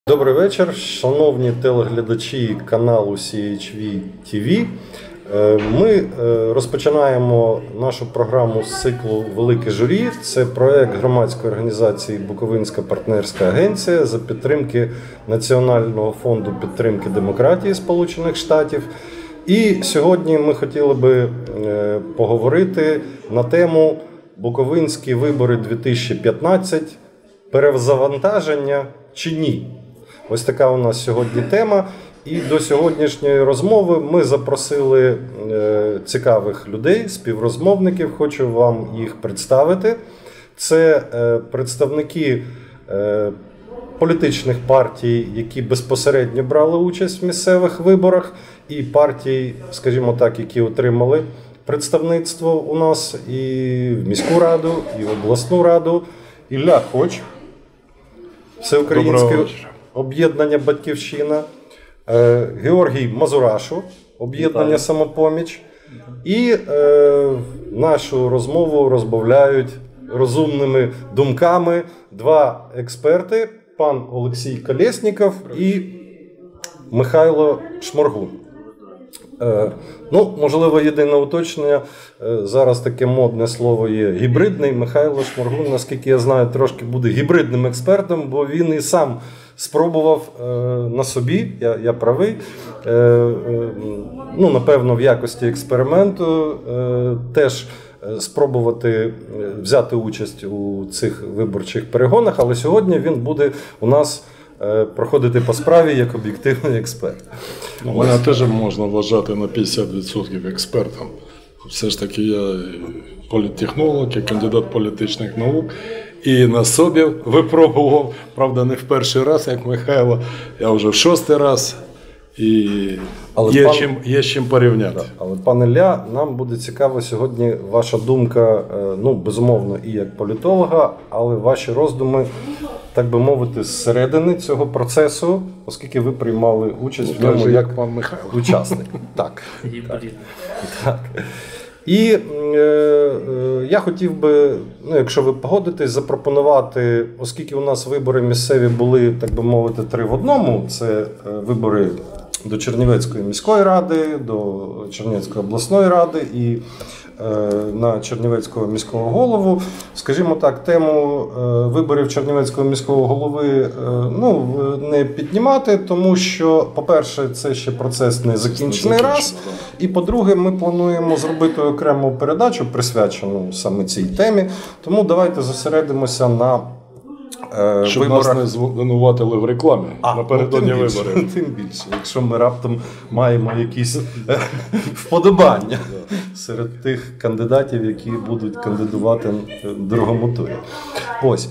Добрий вечір, шановні телеглядачі каналу CHV TV. Ми розпочинаємо нашу програму з циклу «Велике журі». Це проект громадської організації «Буковинська партнерська агенція» за підтримки Національного фонду підтримки демократії Сполучених Штатів. І сьогодні ми хотіли би поговорити на тему «Буковинські вибори 2015. Перезавантаження чи ні?». Ось така у нас сьогодні тема. І до сьогоднішньої розмови ми запросили цікавих людей, співрозмовників. Хочу вам їх представити. Це представники політичних партій, які безпосередньо брали участь в місцевих виборах, і партій, скажімо так, які отримали представництво у нас і в міську раду, і в обласну раду. Ілля Хоч, Всеукраїнське об'єднання «Батьківщина», Георгій Мазурашу, об'єднання «Самопоміч». І нашу розмову розбавляють розумними думками два експерти, пан Олексій Колєсніков і Михайло Шморгун. Можливо, єдине уточнення, зараз таке модне слово є гібридний. Михайло Шморгун, наскільки я знаю, трошки буде гібридним експертом, бо він і сам спробував на собі, я правий, напевно, в якості експерименту теж спробувати взяти участь у цих виборчих перегонах, але сьогодні він буде у нас проходити по справі як об'єктивний експерт. Мене теж можна вважати на 50% експертом. Все ж таки я політтехнолог, я кандидат політичних наук. І на собі випробував, правда, не в перший раз, як Михайло, я вже в 6-й раз. І є чим порівняти. Але, пане Ілля, нам буде цікаво сьогодні ваша думка, безумовно, і як політолога, але ваші роздуми, так би мовити, зсередини цього процесу, оскільки ви приймали участь в ньому як пан Михайло. Учасник. Так. І я хотів би, якщо ви погодитесь, запропонувати, оскільки у нас вибори місцеві були, так би мовити, 3 в одному, це вибори до Чернівецької міської ради, до Чернівецької обласної ради і на Чернівецького міського голову. Скажімо так, тему виборів Чернівецького міського голови не піднімати, тому що, по-перше, це ще процес не закінчений раз, і, по-друге, ми плануємо зробити окрему передачу, присвячену саме цій темі, тому давайте зосередимося на щоб виборах. Нас не звинуватили в рекламі напередодні виборів. Тим більше, якщо ми раптом маємо якісь вподобання серед тих кандидатів, які будуть кандидувати в другому турі. Ось.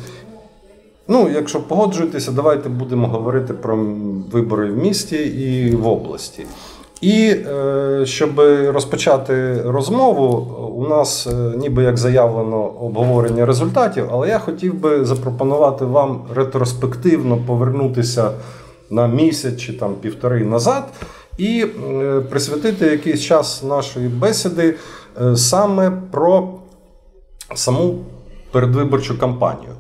Якщо погоджуєтеся, давайте будемо говорити про вибори в місті і в області. І щоб розпочати розмову, у нас ніби як заявлено обговорення результатів, але я хотів би запропонувати вам ретроспективно повернутися на місяць чи там півтори назад і присвятити якийсь час нашої бесіди саме про саму передвиборчу кампанію.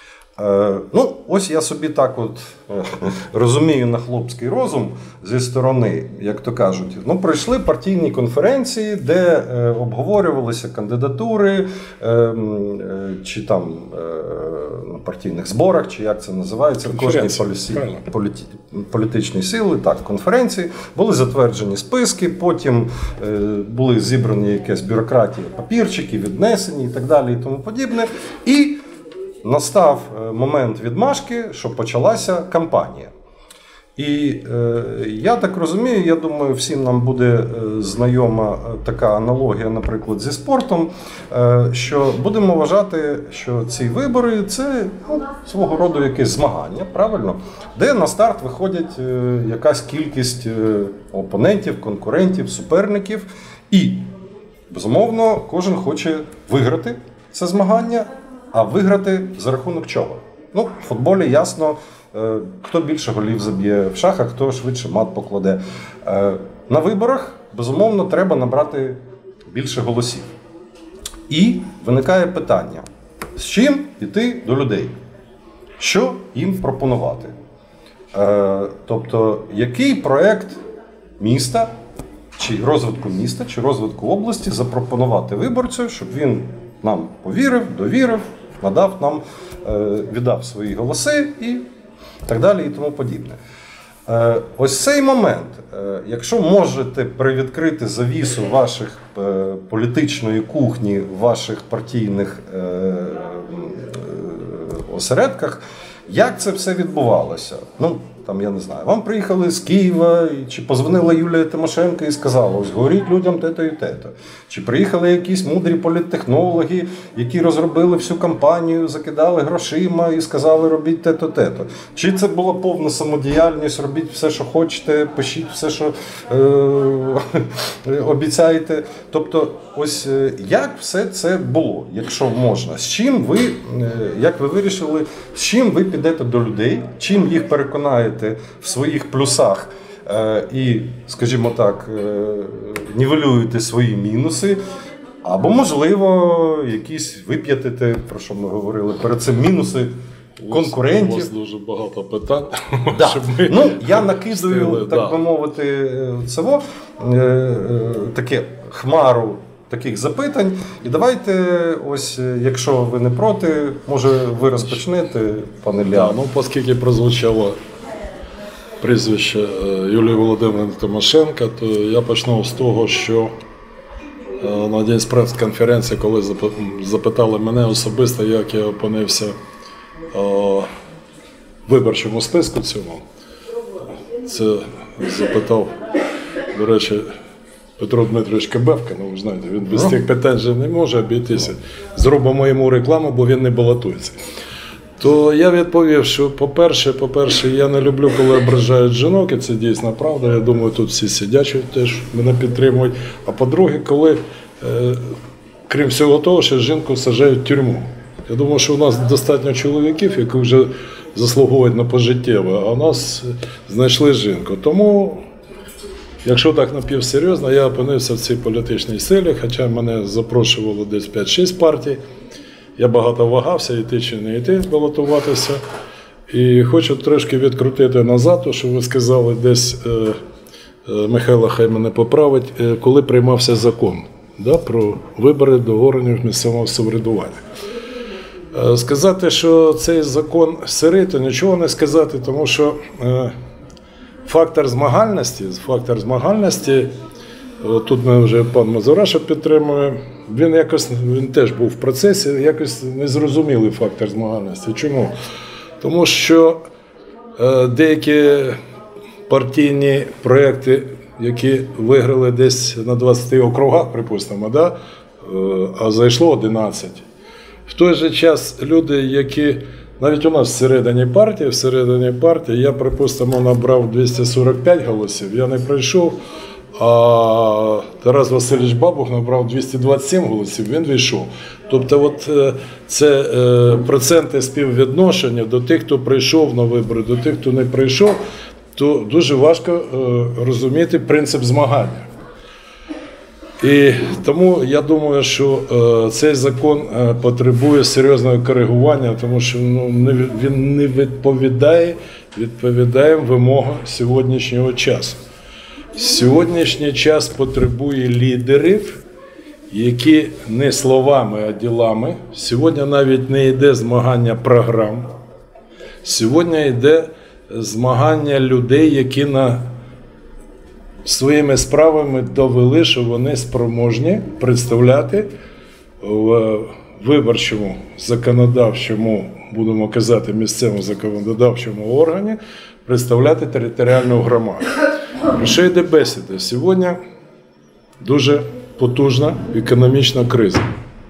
Ось я собі так розумію на хлопський розум зі сторони, як то кажуть. Пройшли партійні конференції, де обговорювалися кандидатури, чи там на партійних зборах, чи як це називається, в кожній політичній силі, конференції. Були затверджені списки, потім були зібрані якісь бюрократії, папірчики, віднесені і так далі і тому подібне. І настав момент відмашки, що почалася кампанія. І я так розумію, я думаю, всім нам буде знайома така аналогія, наприклад, зі спортом, що будемо вважати, що ці вибори – це свого роду якесь змагання, правильно? Де на старт виходять якась кількість опонентів, конкурентів, суперників. І, безумовно, кожен хоче виграти це змагання. А виграти за рахунок чого? В футболі ясно, хто більше голів заб'є, в шахах хто швидше мат покладе. На виборах, безумовно, треба набрати більше голосів. І виникає питання, з чим йти до людей? Що їм пропонувати? Тобто, який проєкт міста, чи розвитку міста, чи розвитку області запропонувати виборцю, щоб він нам повірив, довірив, надав нам, віддав свої голоси і так далі і тому подібне. Ось цей момент, якщо можете привідкрити завісу ваших політичної кухні, ваших партійних осередках, як це все відбувалося? Ну, там, я не знаю, вам приїхали з Києва, чи позвонила Юлія Тимошенко і сказала, ось говоріть людям те-то і те-то. Чи приїхали якісь мудрі політтехнологи, які розробили всю кампанію, закидали грошима і сказали, робіть те-то, те-то. Чи це була повна самодіяльність, робіть все, що хочете, пишіть все, що обіцяєте. Тобто, ось як все це було, якщо можна? З чим ви, як ви вирішили, з чим ви підете до людей, чим їх переконаєте в своїх плюсах і, скажімо так, нівелюєте свої мінуси, або, можливо, якісь вип'ятите, про що ми говорили, перед цим мінуси конкурентів. У вас дуже багато питань. Да. Ну, я накидаю, так би мовити, таке хмару таких запитань. І давайте, ось, якщо ви не проти, може ви розпочнете, пане Лео. Ну, оскільки прозвучало прізвище Юлії Володимирівни Тимошенко, то я почну з того, що на одній з прес-конференцій, коли запитали мене особисто, як я опинився в виборчому списку цьому, це запитав, до речі, Петро Дмитрович Кебевка, ну ви знаєте, він без тих питань вже не може обійтися. Зробимо йому рекламу, бо він не балотується. То я відповів, що по-перше, я не люблю, коли ображають жінок, і це дійсно правда. Я думаю, тут всі сидячі теж мене підтримують. А по-друге, коли, крім всього того, що жінку саджають в тюрму. Я думаю, що у нас достатньо чоловіків, які вже заслуговують на пожиттєве, а у нас знайшли жінку. Тому, якщо так напівсерйозно, я опинився в цій політичній силі, хоча мене запрошувало десь 5-6 партій. Я багато вагався, йти чи не йти, балотуватися. І хочу трошки відкрутити назад, то, що ви сказали десь, Михайло хай мене поправить, коли приймався закон про вибори до органів місцевого самоврядування. Сказати, що цей закон сирий, то нічого не сказати, тому що фактор змагальності, тут ми вже пан Мазураша підтримує, він теж був в процесі, якось незрозумілий фактор змагальності. Чому? Тому що деякі партійні проекти, які виграли десь на 20 округах, припустимо, а зайшло 11. В той же час люди, які навіть у нас всередині партії, я, припустимо, набрав 245 голосів, я не пройшов, а Тарас Васильович Бабух набрав 227 голосів, він вийшов. Тобто це проценти співвідношення до тих, хто прийшов на вибори, до тих, хто не прийшов, то дуже важко розуміти принцип змагання. І тому я думаю, що цей закон потребує серйозного коригування, тому що він не відповідає вимогам сьогоднішнього часу. Сьогоднішній час потребує лідерів, які не словами, а ділами. Сьогодні навіть не йде змагання програм. Сьогодні йде змагання людей, які своїми справами довели, що вони спроможні представляти в виборчому, законодавчому, будемо казати, місцевому законодавчому органі, представляти територіальну громаду. Про що йде бесіда? Сьогодні дуже потужна економічна криза.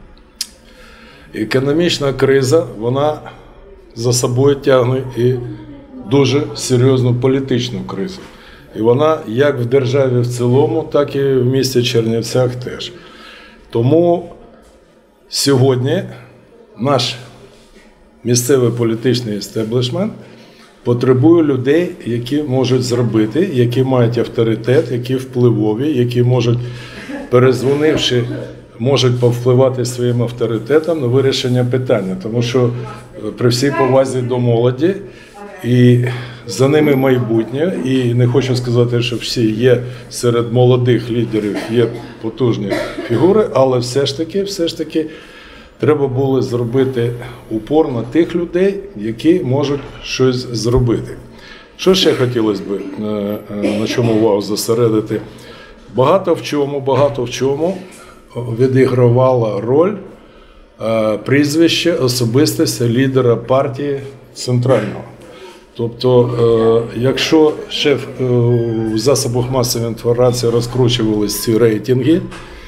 Економічна криза, вона за собою тягне і дуже серйозну політичну кризу. І вона як в державі в цілому, так і в місті Чернівцях теж. Тому сьогодні наш місцевий політичний істеблішмент потребує людей, які можуть зробити, які мають авторитет, які впливові, які можуть, перезвонивши, можуть повпливати своїм авторитетом на вирішення питання. Тому що при всій повазі до молоді, І за ними майбутнє. І не хочу сказати, що всі є серед молодих лідерів, є потужні фігури, але все ж таки треба було зробити упор на тих людей, які можуть щось зробити. Що ще хотілося б, на чому увагу зосередити? Багато в чому відігравала роль прізвище особистості лідера партії центрального. Тобто, якщо ще в засобах масової інформації розкручувалися ці рейтинги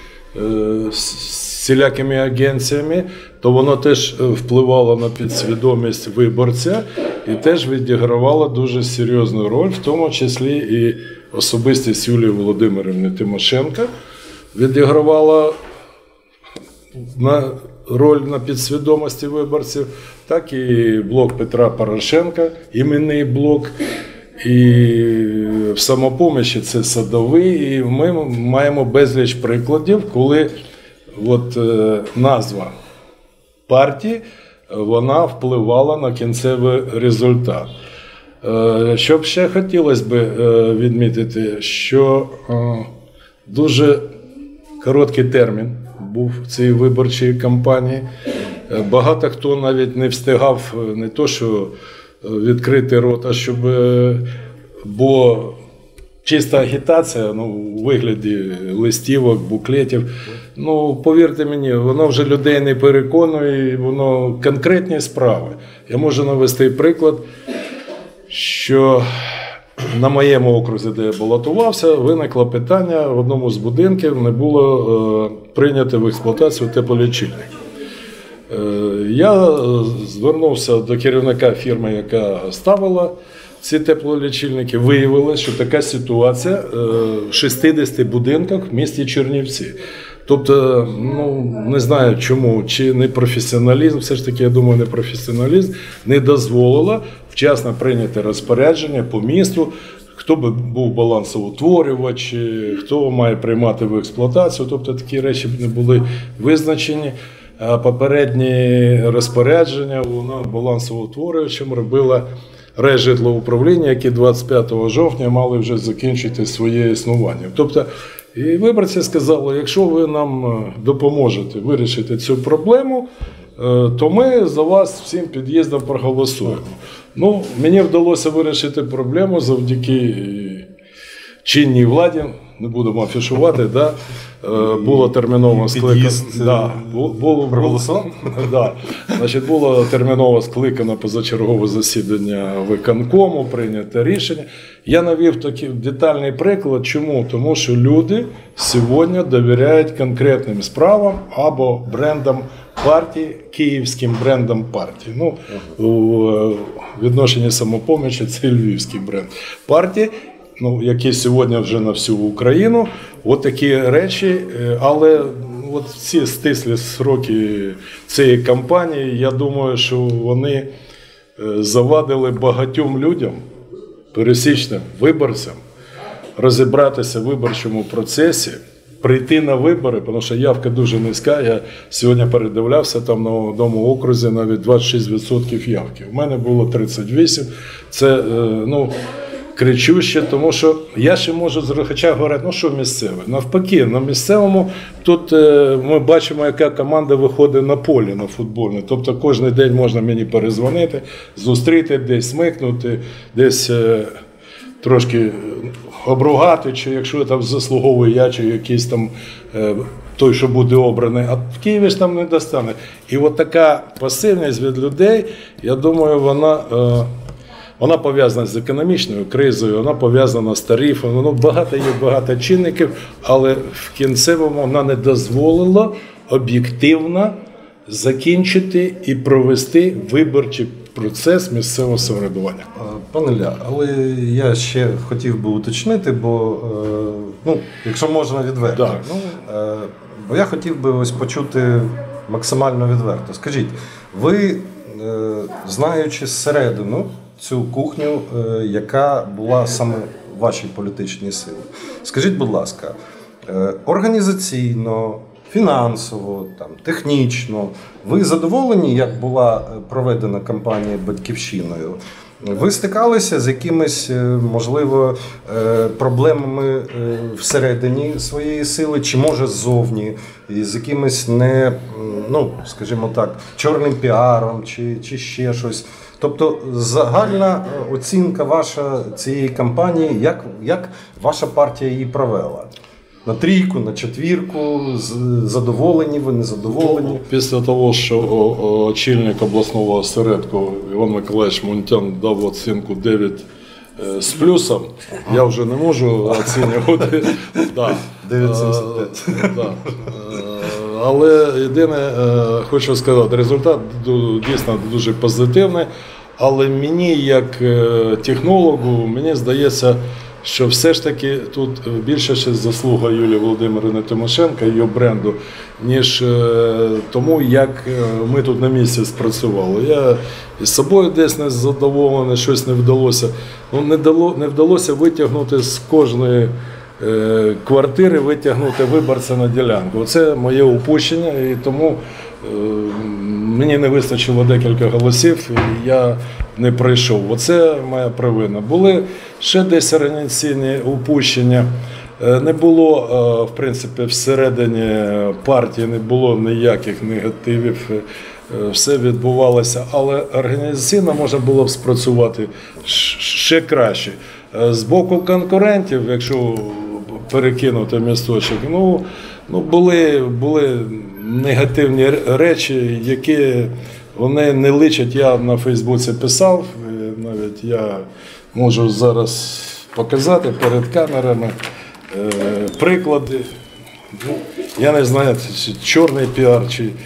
з всілякими агенціями, то воно теж впливало на підсвідомість виборця і теж відігравало дуже серйозну роль, в тому числі і особистість Юлії Володимирівни Тимошенко відігравала роль на підсвідомості виборців, так і блок Петра Порошенка, іменний блок, і в «Самопомочі» це Садовий, і ми маємо безліч прикладів, коли назва партії, вона впливала на кінцевий результат. Що б ще хотілося б відмітити, що дуже короткий термін був в цій виборчій кампанії. Багато хто навіть не встигав не то, що відкрити рот, а щоб, бо чиста агітація, у вигляді листівок, буклетів, повірте мені, воно вже людей не переконує, воно конкретні справи. Я можу навести приклад, що на моєму окрузі, де я балотувався, виникло питання, в одному з будинків не було прийнято в експлуатацію теплолічильник. Я звернувся до керівника фірми, яка ставила ці теплолічильники. Виявилося, що така ситуація в 60 будинках в місті Чернівці. Тобто, не знаю чому, чи не професіоналізм, все ж таки, я думаю, не професіоналізм, не дозволило вчасно прийняти розпорядження по місту, хто би був балансоутворювач, хто має приймати в експлуатацію, тобто такі речі не були визначені. А попередні розпорядження вона балансоутворювачем робила Райжитлоуправління, які 25 жовтня мали вже закінчити своє існування. Тобто, і виборці сказали, якщо ви нам допоможете вирішити цю проблему, то ми за вас всім під'їздом проголосуємо. Мені вдалося вирішити проблему завдяки чинній владі, не будемо афішувати, було терміново скликано. Було терміново скликано позачергове засідання виконкому, прийнято рішення. Я навів такий детальний приклад. Чому? Тому що люди сьогодні довіряють конкретним справам або брендам партії, київським брендам партії. У відношенні «Самопомочі» це львівський бренд партії, які сьогодні вже на всю Україну. От такі речі, але в ці стислі сроки цієї кампанії, я думаю, що вони завадили багатьом людям, пересічним виборцям, розібратися в виборчому процесі, прийти на вибори, тому що явка дуже низька. Я сьогодні передивлявся, там на одному окрузі навіть 26% явки. У мене було 38%. Це, кричуще, тому що я ще можу хоча говорити, що місцеве. Навпаки, на місцевому тут ми бачимо, яка команда виходить на полі на футбольне. Тобто кожен день можна мені перезвонити, зустріти, десь смикнути, десь трошки обругати, чи якщо там заслуговую я, чи якийсь там той, що буде обраний, а в Києві ж там не достане. І от така пасивність від людей, я думаю, вона пов'язана з економічною кризою, вона пов'язана з тарифом, багато чинників, але в кінцевому вона не дозволила об'єктивно закінчити і провести виборчий процес місцевого самоврядування. Пане Ілля, але я ще хотів би уточнити, бо, якщо можна відверто, бо я хотів би ось почути максимально відверто. Скажіть, ви, знаючи зсередину цю кухню, яка була саме в вашій політичній силі, скажіть, будь ласка, організаційно, фінансово, технічно, ви задоволені, як була проведена кампанія «Батьківщиною»? Ви стикалися з якимись, можливо, проблемами всередині своєї сили, чи може ззовні, і з якимось скажімо так, чорним піаром, чи ще щось? Тобто загальна оцінка ваша цієї кампанії, як ваша партія її провела? На 3, на 4, задоволені ви, незадоволені? Після того, що очільник обласного осередку Іван Миколаївич Мунтян дав оцінку 9 з плюсом, я вже не можу оцінювати. 9,75. Але єдине, хочу сказати, результат дійсно дуже позитивний, але мені, як технологу, мені здається, що все ж таки тут більше ще заслуга Юлії Володимирівни Тимошенко, її бренду, ніж тому, як ми тут на місці спрацювали. Я із собою десь не задоволений, щось не вдалося. Не вдалося витягнути з кожної квартири, витягнути виборця на ділянку. Це моє упущення, і тому мені не вистачило декілька голосів, і я не пройшов. Оце моя провина. Були ще десь організаційні упущення. Не було, в принципі, всередині партії не було ніяких негативів. Все відбувалося, але організаційно можна було б спрацювати ще краще. З боку конкурентів, якщо перекинути місточок, були негативні речі, які вони не личать. Я на Фейсбуці писав, навіть я можу зараз показати перед камерами приклади. Я не знаю, чи чорний піар,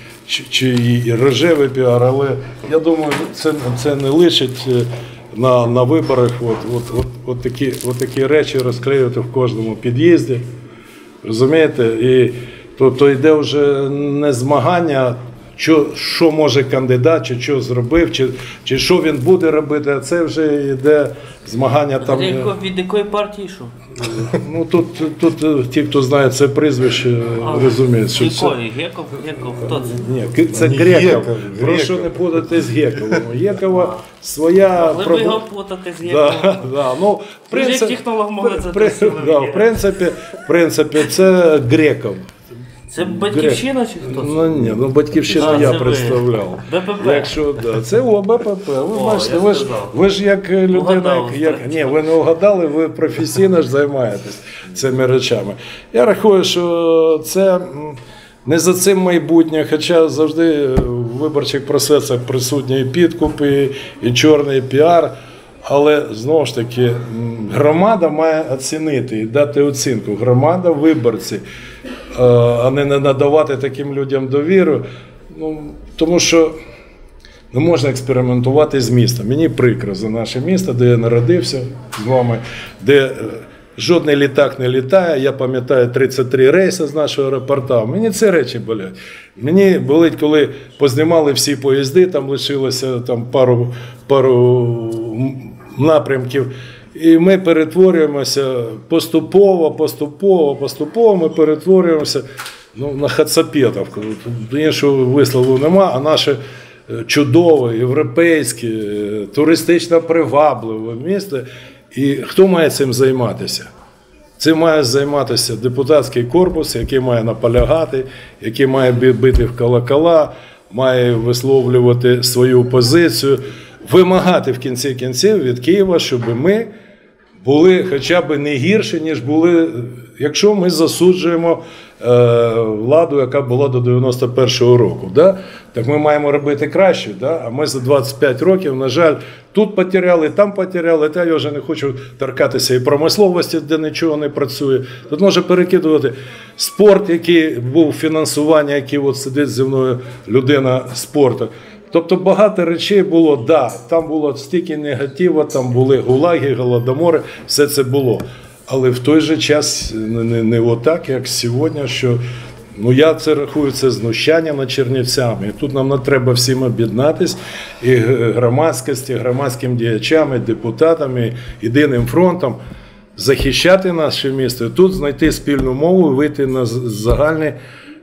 чи рожевий піар, але я думаю, це не личить на виборах от такі речі розклеювати в кожному під'їзді. Розумієте? І то йде вже не змагання, що може кандидат, чи що зробив, чи що він буде робити, а це вже йде змагання там. Від якої партії йшов? Тут ті, хто знає це прізвище, розуміють, що це... Якої? Геков? Хто це? Ні, це Греков. Прошу не путати з Гековим. Гекова своя... Могли б його путати з Гековим. Як технолог могли це в принципі, це Греков. Це Батьківщина чи хто це? Ні, Батьківщину я представляв. БПП? Це БПП. Ви бачите, ви ж як людина, ні, ви не вгадали, ви професійно ж займаєтесь цими речами. Я рахую, що це не за цим майбутнє, хоча завжди в виборчих процесах присутні і підкуп, і чорний піар. Але, знову ж таки, громада має оцінити і дати оцінку. Громада, виборці, а не надавати таким людям довіру. Тому що не можна експериментувати з містом. Мені прикро за наше місто, де я народився з вами, де жодний літак не літає. Я пам'ятаю 33 рейси з нашого аеропорту. Мені ці речі болять. Мені болить, коли познімали всі поїзди, там лишилося пару напрямків. І ми перетворюємося поступово ми перетворюємося на хацапетів. Іншого вислову нема, а наше чудове, європейське, туристично привабливе місто. І хто має цим займатися? Цим має займатися депутатський корпус, який має наполягати, який має бити в колокола, має висловлювати свою позицію, вимагати в кінці кінців від Києва, щоб ми були хоча б не гірші, ніж були, якщо ми засуджуємо владу, яка була до 91-го року. Да? Так ми маємо робити краще. Да? А ми за 25 років, на жаль, тут потеряли, там потеряли, та я вже не хочу торкатися і промисловості, де нічого не працює. Тут може перекидувати спорт, який був фінансування, який от сидить зі мною людина спорту. Тобто багато речей було, да, там було стільки негативу, там були гулаги, голодомори, все це було. Але в той же час не отак, як сьогодні, що я це рахую, це знущання над чернівцями. І тут нам треба всім об'єднатись, і громадськості, громадським діячам, і депутатам, і єдиним фронтом, захищати наше місто, і тут знайти спільну мову і вийти на загальний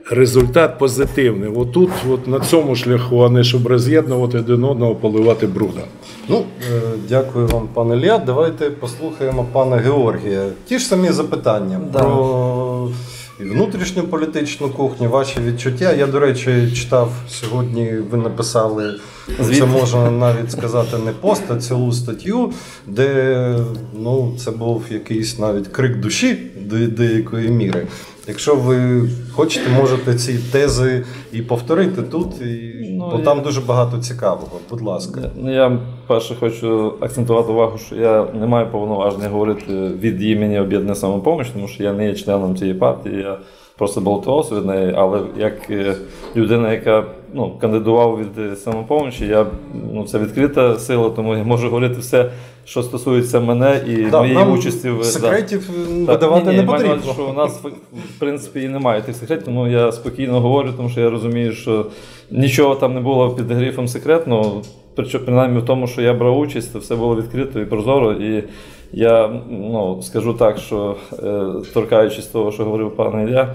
результат позитивний. Отут, от на цьому шляху, а не щоб роз'єднувати один одного, поливати брудом. Дякую вам, пане Ілля. Давайте послухаємо пана Георгія. Ті ж самі запитання про внутрішньополітичну кухню, ваші відчуття. Я, до речі, читав сьогодні, ви написали, це можна навіть сказати не пост, а цілу статтю, де це був якийсь навіть крик душі до деякої міри. Якщо ви хочете, можете ці тези і повторити тут, бо там дуже багато цікавого. Будь ласка. Я перше хочу акцентувати увагу, що я не маю повноваження говорити від імені Об'єднання «Самопоміч», тому що я не є членом цієї партії, я просто балотувався від неї, але як людина, яка кандидував від «Самопомочі», це відкрита сила, тому я можу говорити все, що стосується мене і моєї участі в секретів видавати не потрібно. Що у нас в принципі і немає тих секретів, тому я спокійно говорю, тому що я розумію, що нічого там не було під грифом секретного, принаймні в тому, що я брав участь, то все було відкрито і прозоро. І я скажу так, що торкаючись того, що говорив пан Ілля,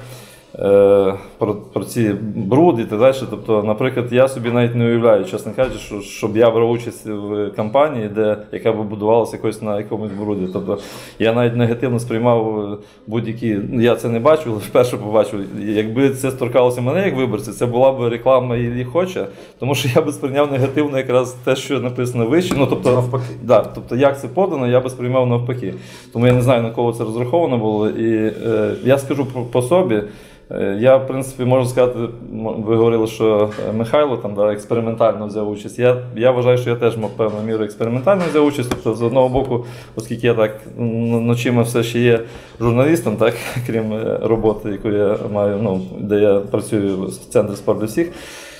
про ці бруди і так далі. Тобто, наприклад, я собі навіть не уявляю, чесно кажучи, щоб я брав участь в кампанії, яка б будувалася якось на якомусь бруді. Тобто, я навіть негативно сприймав будь-які, я це не бачив, але вперше побачив. Якби це торкалося мене як виборця, це була б реклама Іллі Хоча, тому що я б сприйняв негативно якраз те, що написано вище. Навпаки. Тобто, як це подано, я би сприймав навпаки. Тому я не знаю, на кого це розраховано було. І я скажу по собі. Я, в принципі, можу сказати, ви говорили, що Михайло там експериментально взяв участь. Я вважаю, що я теж певною мірою експериментально взяв участь. Тобто, з одного боку, оскільки я так ночима все ще є журналістом, так, крім роботи, яку я маю, де я працюю в центрі «Спорт для всіх»,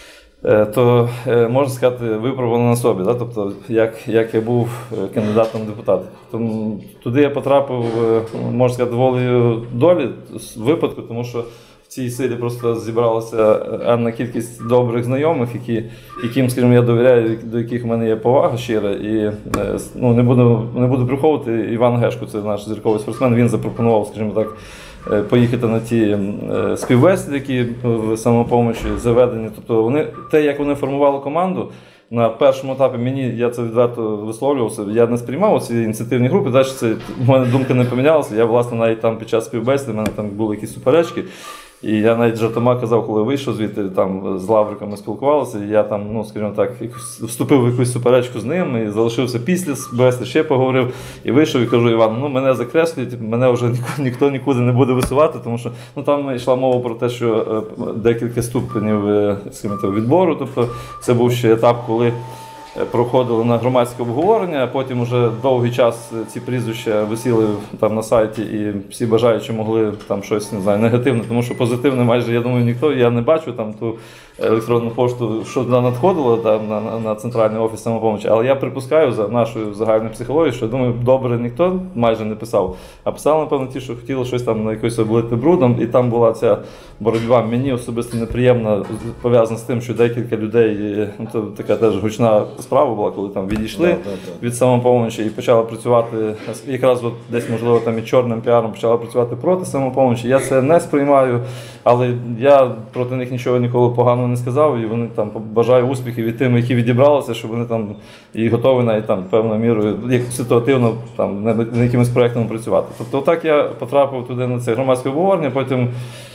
то, можна сказати, випробувано на собі. Да? Тобто, як я був кандидатом в депутати. Тому туди я потрапив, можна сказати, волею долі, випадку, тому що в цій силі просто зібралася енна кількість добрих знайомих, яким, скажімо, я довіряю, до яких в мене є повага щира. І не буду приховувати, Іван Гешко, це наш зірковий спортсмен, він запропонував, скажімо так, поїхати на ті співбесіди, які в «Самопомочі» заведені. Тобто як вони формували команду, на першому етапі я це відверто висловлювався, я не сприймав ці ініціативні групи, далі в мене думка не помінялася, я, власне, навіть там під час співбесіди, в мене там були якісь суперечки, і я навіть жартома казав, коли вийшов звідти, там з Лавриком ми спілкувалися, і я там, скажімо так, вступив в якусь суперечку з ним, і залишився після бесіди, ще поговорив, і вийшов, і кажу: Іван, мене закреслюють, мене вже ніхто нікуди не буде висувати, тому що там йшла мова про те, що декілька ступенів, скажімо так, відбору, тобто це був ще етап, коли проходили на громадське обговорення, а потім вже довгий час ці прізвища висіли там на сайті, і всі бажаючі могли там щось, не знаю, негативне, тому що позитивне майже, я думаю, ніхто, я не бачу там ту електронну пошту, що надходило там на центральний офіс «Самопомочі», але я припускаю за нашою загальною психологією, що, думаю, добре ніхто майже не писав, а писали, напевно, ті, що хотіли щось там на якось облити брудом, і там була ця боротьба, мені особисто неприємна, пов'язана з тим, що декілька людей, це така теж гучна справа була, коли там відійшли від «Самопомочі» і почали працювати, якраз десь, можливо, там і чорним піаром почали працювати проти «Самопомочі». Я це не сприймаю, але я проти них нічого ніколи поганого не сказав, і вони там бажаю успіхів і тим, які відібралися, щоб вони там і готові навіть там певною мірою, як ситуативно там над якимось проєктом працювати. Тобто отак я потрапив туди на це громадське обговорення, потім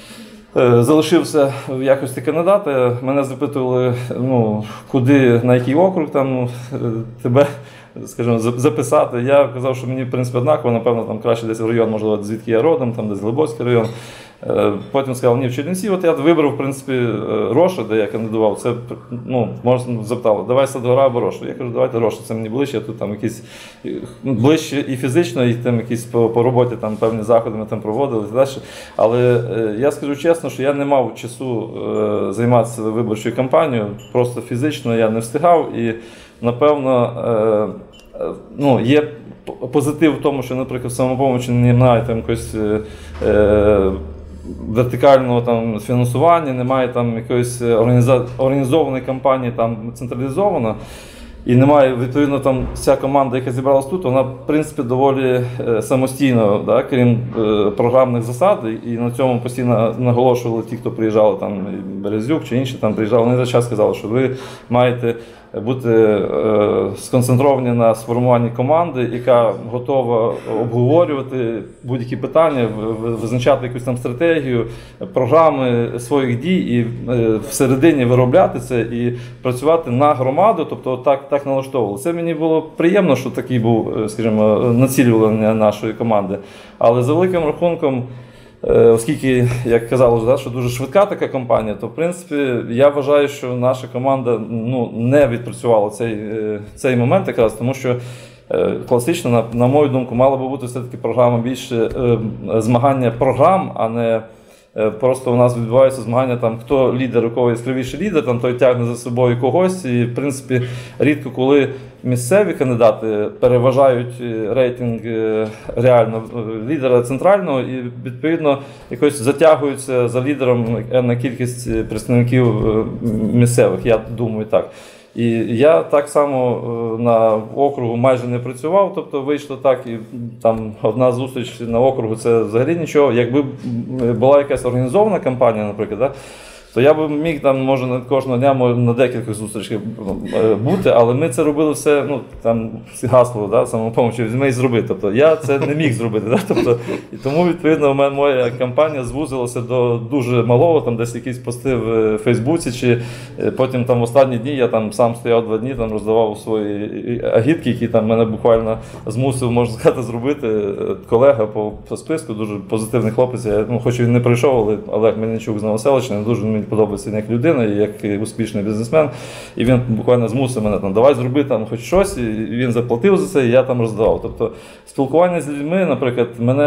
залишився в якості кандидата. Мене запитували, куди, на який округ там тебе, скажімо, записати. Я казав, що мені, в принципі, однаково, напевно, там краще десь в район, можливо, звідки я родом, там десь Глибоцький район. Потім сказав, ні, в Чернівці. От я вибрав, в принципі, Роша, де я кандидував. Це, можна запитали, давай Садгора або Роша. Я кажу, давайте Роша, це мені ближче, я тут там якісь ближче і фізично, і там якісь по роботі там певні заходи ми там проводили і далі. Але я скажу чесно, що я не мав часу займатися виборчою кампанією, просто фізично я не встигав, і, напевно, є позитив в тому, що, наприклад, в «Самопомочі» немає там якось вертикального там фінансування, немає там якоїсь організованої кампанії там централізовано. і немає, відповідно, там вся команда, яка зібралась тут, вона, в принципі, доволі самостійно, да, крім програмних засад, і на цьому постійно наголошували ті, хто приїжджали, там, Березюк чи інші там приїжджали, вони за час сказали, що ви маєте бути сконцентровані на сформуванні команди, яка готова обговорювати будь-які питання, визначати якусь там стратегію, програми своїх дій і всередині виробляти це і працювати на громаду, тобто так налаштовували. Це мені було приємно, що такий був, скажімо, націлювання нашої команди. Але за великим рахунком, оскільки, як казали, що дуже швидка така компанія, то в принципі я вважаю, що наша команда не відпрацювала цей момент якраз, тому що класично, на мою думку, мала би бути все-таки програма більше змагання програм, а не просто у нас відбуваються змагання, там, хто лідер, у кого яскравіший лідер, там, той тягне за собою когось. І, в принципі, рідко коли місцеві кандидати переважають рейтинг реально лідера центрального і, відповідно, якось затягуються за лідером на кількість представників місцевих, я думаю так. І я так само на округу майже не працював, тобто вийшло так, і там одна зустріч на округу – це взагалі нічого. Якби була якась організована кампанія, наприклад, да, то я б міг там, може, кожного дня на декількох зустрічах бути, але ми це робили все, там гасло, да, самопомочі, візьми і зроби. Тобто я це не міг зробити. Да, тобто, і тому, відповідно, моя кампанія звузилася до дуже малого, там десь якісь пости в Фейсбуці, чи потім там в останні дні я там сам стояв 2 дні, там роздавав свої агітки, які там мене буквально змусив, можна сказати, зробити колега по списку, дуже позитивний хлопець. Я, хоч він не прийшов, але Олег Мельничук з Новоселища, дуже мені подобається як людина, як успішний бізнесмен. І він буквально змусив мене, давай зроби там хоч щось, і він заплатив за це, і я там роздавав. Тобто спілкування з людьми, наприклад,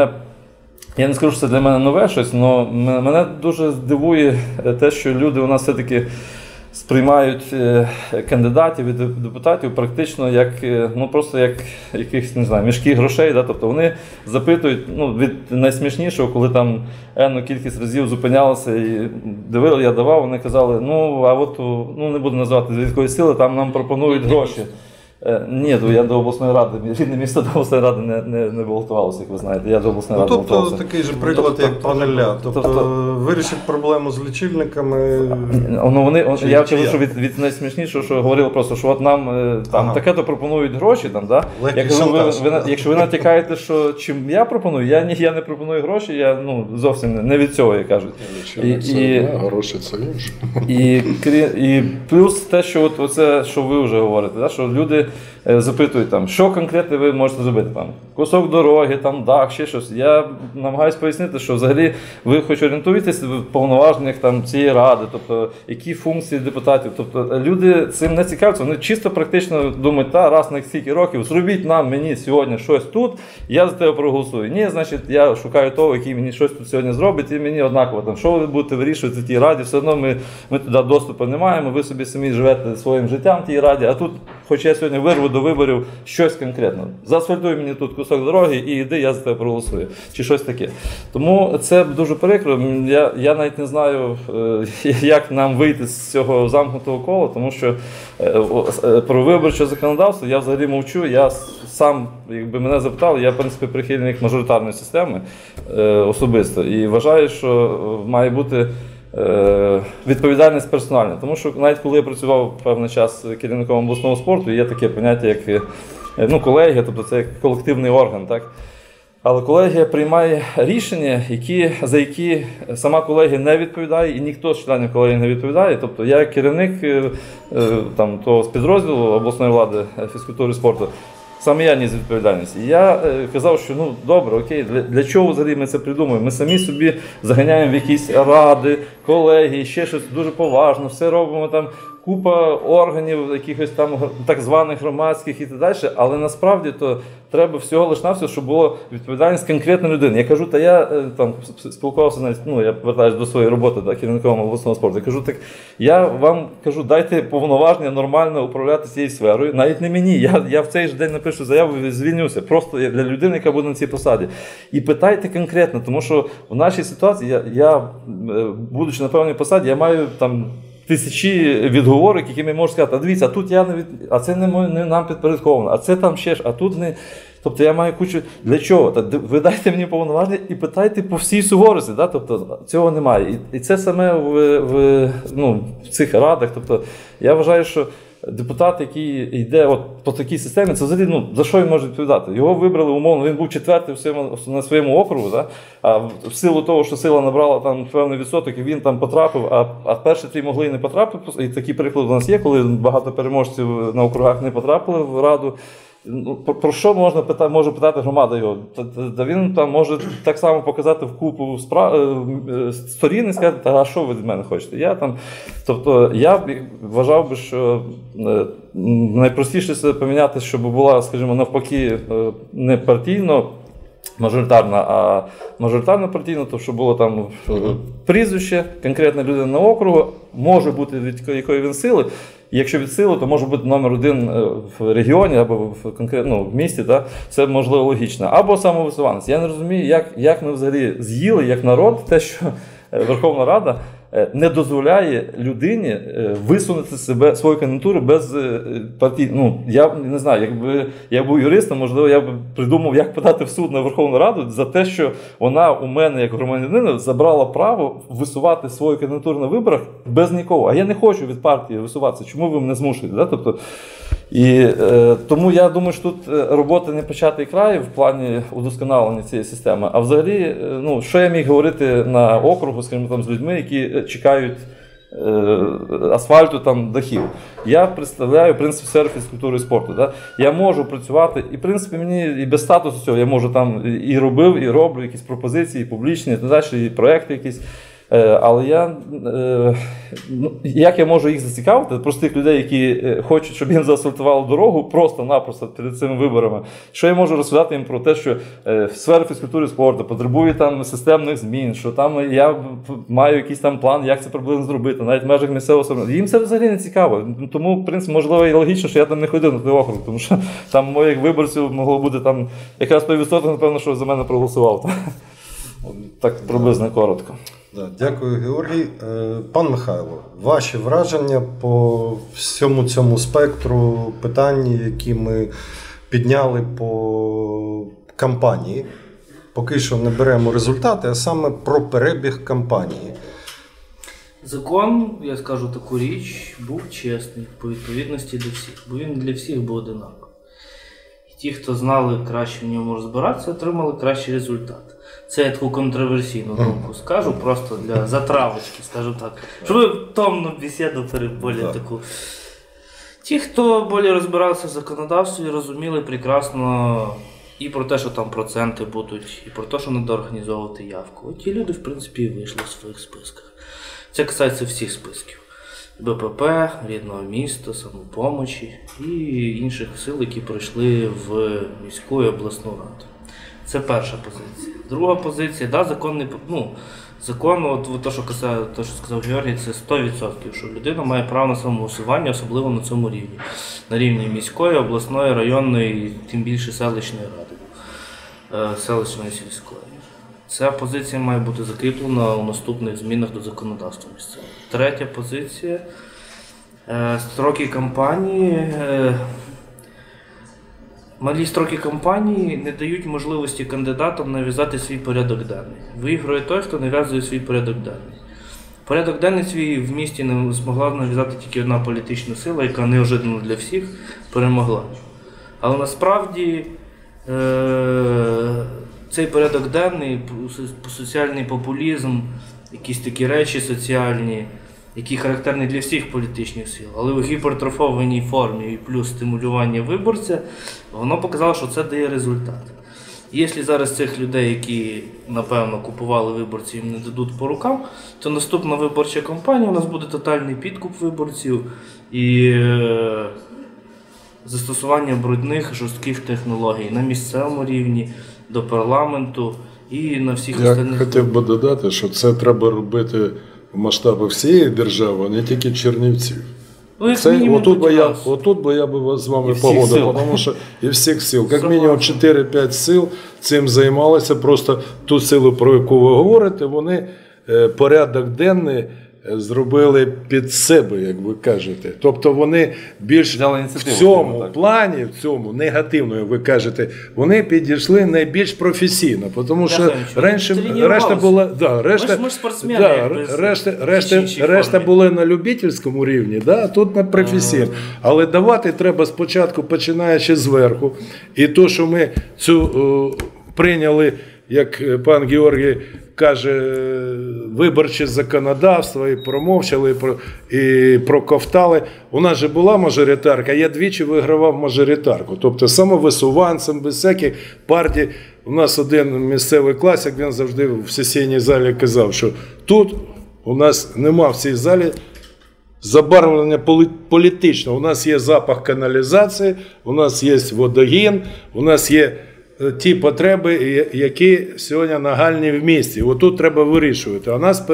я не скажу, що це для мене нове щось, але мене дуже здивує те, що люди у нас все-таки сприймають кандидатів і депутатів практично як, просто як якихось, не знаю, мішки грошей. Да? Тобто вони запитують від найсмішнішого, коли там енну кількість разів зупинялися і дивили, я давав, вони казали, не буду називати з військової сили, там нам пропонують гроші. Ні, я до обласної ради, рідне місто до обласної ради не балотувалося, як ви знаєте. Я до обласної ради балотувався. Тобто такий же приклад, як пан Ілля. Тобто вирішив проблему з лічильниками. Я кажу, що від найсмішнішого, що говорили просто, що от нам таке-то пропонують гроші. Там, да? Якщо ви натякаєте, що чим я пропоную, я не пропоную гроші, я зовсім не від цього, як кажуть. Гроші це інше. І плюс те, що оце, що ви вже говорите, да? Що люди запитують, що конкретно ви можете зробити. Там, кусок дороги, там, дах, ще щось. Я намагаюся пояснити, що взагалі ви хоч орієнтуєтесь в повноваженнях цієї ради, тобто які функції депутатів. Тобто люди цим не цікавляться, вони чисто практично думають, раз на стільки років зробіть мені сьогодні щось тут, я за тебе проголосую. Ні, значить, я шукаю того, який мені щось тут сьогодні зробить, і мені однаково, що ви будете вирішувати в тій раді, все одно ми туди доступу не маємо, ви собі самі живете своїм життям в тій раді, а тут, хоч я сьогодні вирву до виборів щось конкретно. Заасфальтуй мені тут кусок дороги і йди, я за тебе проголосую. Чи щось таке. Тому це дуже прикро. Я навіть не знаю, як нам вийти з цього замкнутого кола, тому що про виборче законодавство я взагалі мовчу. Я сам, якби мене запитали, я, в принципі, прихильник мажоритарної системи особисто. І вважаю, що має бути відповідальність персональна. Тому що навіть коли я працював певний час керівником обласного спорту, є таке поняття, як колегія, тобто це колективний орган. Так? Але колегія приймає рішення, за які сама колегія не відповідає, і ніхто з членів колегії не відповідає. Тобто я як керівник того підрозділу обласної влади фізкультури і спорту, саме я ніс відповідальність. І я казав, що добре, окей, для чого взагалі ми це придумуємо? Ми самі собі заганяємо в якісь ради, колегії, ще щось дуже поважно, все робимо там, купа органів, якихось там так званих громадських і так далі, але насправді то треба всього лиш навсього, щоб була відповідальність конкретної людини. Я кажу, я там спілкувався навіть, я повертаюся до своєї роботи, керівником обласного спорту. Я кажу, я вам кажу, дайте повноваження нормально управляти цією сферою, навіть не мені. Я в цей же день напишу заяву і звільнюся, просто для людини, яка буде на цій посаді. І питайте конкретно, тому що в нашій ситуації, я будучи на певній посаді, я маю там тисячі відговорок, якими можуть сказати, а дивіться, а тут я а це не нам підпорядковано, а це там ще ж, а тут не. Тобто я маю кучу. Для чого? Ви дайте мені повноваження і питайте по всій суворості. Да? Тобто цього немає. І це саме в цих радах. Тобто я вважаю, що депутат, який йде по такій системі, це взагалі, за що він може відповідати? Його вибрали умовно, він був четвертий на своєму округу, да? А в силу того, що сила набрала там певний відсоток, і він там потрапив, а перші три могли і не потрапити. І такі приклади у нас є, коли багато переможців на округах не потрапили в раду. Про що може питати громада його? Та він там може так само показати в купу сторін і сказати, а що ви від мене хочете? Тобто я б вважав би, що найпростіше це поміняти, щоб була, скажімо, навпаки, не партійно мажоритарна, а мажоритарно партійно, то щоб було там прізвище, конкретна людина на округу, може бути від якої він сили. І якщо від сили, то може бути номер один в регіоні або в місті, це можливо логічно. Або самовисуванець. Я не розумію, як ми взагалі з'їли, як народ, те, що Верховна Рада не дозволяє людині висунути свою кандидатуру без партії. Я не знаю, якби я був юристом, можливо, я б придумав, як подати в суд на Верховну Раду за те, що вона у мене, як громадянина, забрала право висувати свою кандидатуру на виборах без нікого. А я не хочу від партії висуватися. Чому ви мене змушуєте? Да? Тобто, тому я думаю, що тут робота не початий край в плані удосконалення цієї системи. А взагалі, що я міг говорити на округу, скажімо, там, з людьми, які чекають асфальту, там, дахів. Я представляю принцип сфери фізкультури і спорту. Да? Я можу працювати, і в принципі мені і без статусу цього я можу там і робив, і роблю якісь пропозиції, публічні, і проекти якісь. Але як я можу їх зацікавити, простих людей, які хочуть, щоб їм заасфальтували дорогу, просто-напросто перед цими виборами. Що я можу розповідати їм про те, що сфера фізкультури і спорту потребує там системних змін, що там я маю якийсь там план, як це приблизно зробити, навіть в межах місцевого самоврядування. Їм це взагалі не цікаво. Тому, в принципі, можливо, і логічно, що я там не ходив на той округ, тому що там моїх виборців могло бути там якраз той відсоток, напевно, що за мене проголосував. Так приблизно коротко. Дякую, Георгій. Пан Михайло, ваші враження по всьому цьому спектру питань, які ми підняли по кампанії. Поки що не беремо результати, а саме про перебіг кампанії. Закон, я скажу таку річ, був чесний по відповідності до всіх, бо він для всіх був одинаковий. І ті, хто знали краще в ньому розбиратися, отримали кращий результат. Це я таку контроверсійну думку скажу, просто для затравочки, скажу так. Щоб ви томну бесіду переболі таку. Ті, хто більше розбирався в законодавстві, розуміли прекрасно і про те, що там проценти будуть, і про те, що треба організовувати явку. Ті люди, в принципі, і вийшли в своїх списках. Це касається всіх списків. БПП, Рідного міста, Самопомочі і інших сил, які прийшли в міську і обласну раду. Це перша позиція. Друга позиція, закон, те, що сказав Георгій, це 100%, що людина має право на самовисування, особливо на цьому рівні. На рівні міської, обласної, районної, тим більше селищної ради, селищної сільської. Ця позиція має бути закріплена у наступних змінах до законодавства місцевого. Третя позиція. Строки кампанії. Малі строки кампанії не дають можливості кандидатам нав'язати свій порядок денний. Виграє той, хто нав'язує свій порядок денний. Порядок денний свій в місті не змогла нав'язати тільки одна політична сила, яка неожиданно для всіх перемогла. Але насправді цей порядок денний, соціальний популізм, якісь такі речі соціальні, які характерні для всіх політичних сил, але у гіпертрофованій формі і плюс стимулювання виборця, воно показало, що це дає результат. Якщо зараз цих людей, які, напевно, купували виборців, їм не дадуть по рукам, то наступна виборча кампанія у нас буде тотальний підкуп виборців і застосування брудних, жорстких технологій на місцевому рівні, до парламенту і на всіх остальних. Я хотів би додати, що це треба робити в масштабі всієї держави, а не тільки Чернівців. Отут би я з вами погодив, тому що і всіх сил, як мінімум 4-5 сил цим займалися, просто ту силу, про яку ви говорите, вони порядок денний зробили під себе, як ви кажете. Тобто вони більш в цьому плані, в цьому негативно, як ви кажете, вони підійшли найбільш професійно, тому що решта була, решта були на любительському рівні, а тут на професійному. Але давати треба спочатку, починаючи зверху. І то, що ми цю прийняли, як пан Георгій каже, виборче законодавство, і промовчали, і проковтали. У нас же була мажоритарка, я двічі вигравав мажоритарку. Тобто самовисуванцем, без всяких партій. У нас один місцевий класик, він завжди в сесійній залі казав, що тут у нас нема в цій залі забарвлення політичного. У нас є запах каналізації, у нас є водогін, у нас є ті потреби, які сьогодні нагальні в місті. Отут треба вирішувати. А нас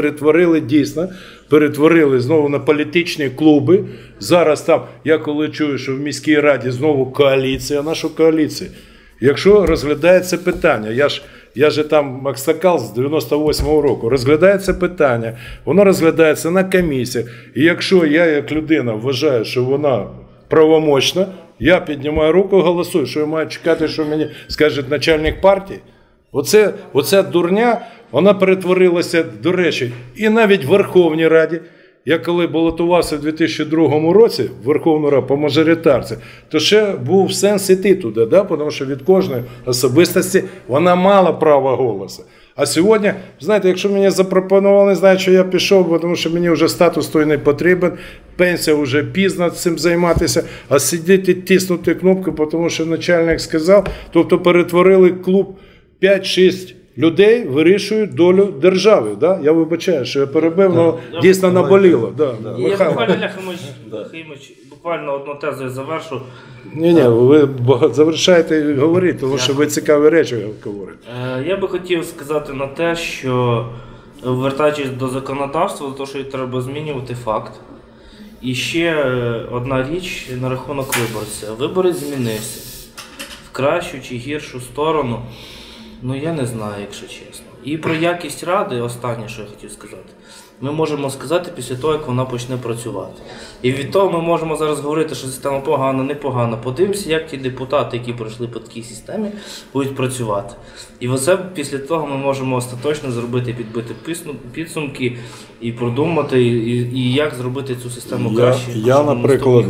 перетворили знову на політичні клуби. Зараз там, я коли чую, що в міській раді знову коаліція, наша коаліція. Якщо розглядається питання, я же там Аксакал з 98-го року, розглядається питання, воно розглядається на комісіях. І якщо я, як людина, вважаю, що вона правомочна, я піднімаю руку і голосую, що я маю чекати, що мені скаже начальник партії. Оця дурня, вона перетворилася, до речі, і навіть в Верховній Раді. Я коли балотувався в 2002 році в Верховну Раду по мажоритарці, то ще був сенс іти туди, тому що від кожної особистості вона мала право голосу. А сьогодні, знаєте, якщо мені запропонували, знають, що я пішов, тому що мені вже статус той не потрібен, пенсія вже пізно цим займатися, а сидіти, тиснути кнопку, тому що начальник сказав, тобто перетворили клуб 5-6 людей, вирішують долю держави. Да? Я вибачаю, що я перебив, але дійсно наболіло. Да. Я буквально, Химич, буквально одну тезу завершу. Ні, ви завершаєте і говорите, тому що ви цікаві речі говорите. Я би хотів сказати на те, що, вертаючись до законодавства, до того, що треба змінювати факт. І ще одна річ на рахунок виборця. Виборець змінився в кращу чи гіршу сторону. Я не знаю, якщо чесно. І про якість ради, останнє, що я хотів сказати, ми можемо сказати після того, як вона почне працювати. І від того ми можемо зараз говорити, що система погана, непогана. Подивимося, як ті депутати, які пройшли по такій системі, будуть працювати. І оце після того ми можемо остаточно зробити, підбити підсумки і продумати, і як зробити цю систему краще. Я наприклад,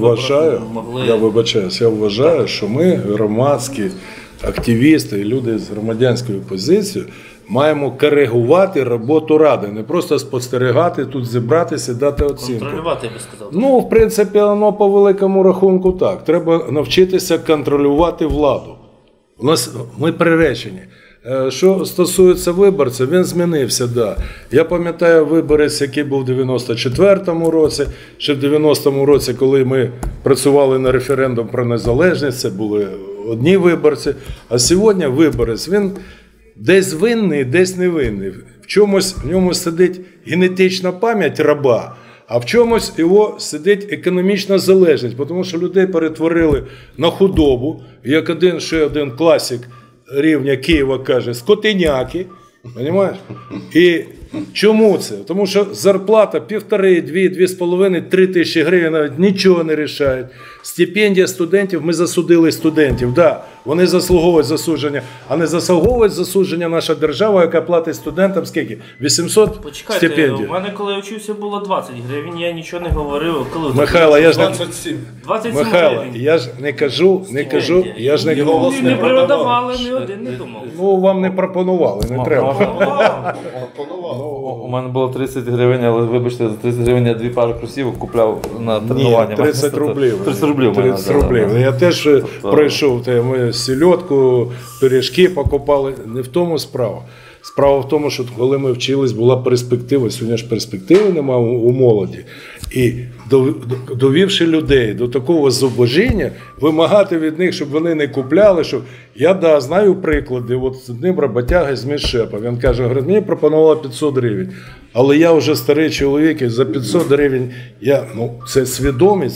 вважаю, що ми, громадські активісти і люди з громадянською позицією, маємо коригувати роботу Ради, не просто спостерігати, тут зібратися, дати оцінку. Контролювати, я би сказав. В принципі, воно по великому рахунку так. Треба навчитися контролювати владу. Ми приречені. Що стосується виборця, він змінився, да. Я пам'ятаю виборець, який був в 94-му році, ще в 90-му році, коли ми працювали на референдум про незалежність, це були одні виборці. А сьогодні виборець, він десь винний, десь не винний. В ньому сидить генетична пам'ять раба, а в чомусь його сидить економічна залежність, тому що людей перетворили на худобу, як ще один класик рівня Києва каже, скотиняки, розумієш? І чому це? Тому що зарплата 1,5, 2, 2,5, 3 тисячі гривень навіть нічого не рішають. Стипендія студентів, ми засудили студентів, да, вони заслуговують засудження, а не заслуговують засудження наша держава, яка платить студентам скільки? 800 стипендій. У мене коли я вчився було 20 гривень, я нічого не говорив. Михайло, я ж 27 Михайло, я ж не кажу, я ж не говорю. Не продавали, ні один не думав. Вам не пропонували, не треба. У мене було 30 гривень, але вибачте, за 30 гривень я 2 пари кросівок купляв на тренування. Ні, 30 рублів. 30 рублів. 30 рублів. Я теж пройшов, ми сільотку, пиріжки покупали. Не в тому справа. Справа в тому, що коли ми вчились, була перспектива. Сьогодні ж перспективи немає у молоді. І довівши людей до такого зубожіння, вимагати від них, щоб вони не купляли. Щоб... Я знаю приклади. От з одним роботяга з Міщепа. Він каже, мені пропонували 500 гривень. Але я вже старий чоловік, і за 500 гривень, це свідомість,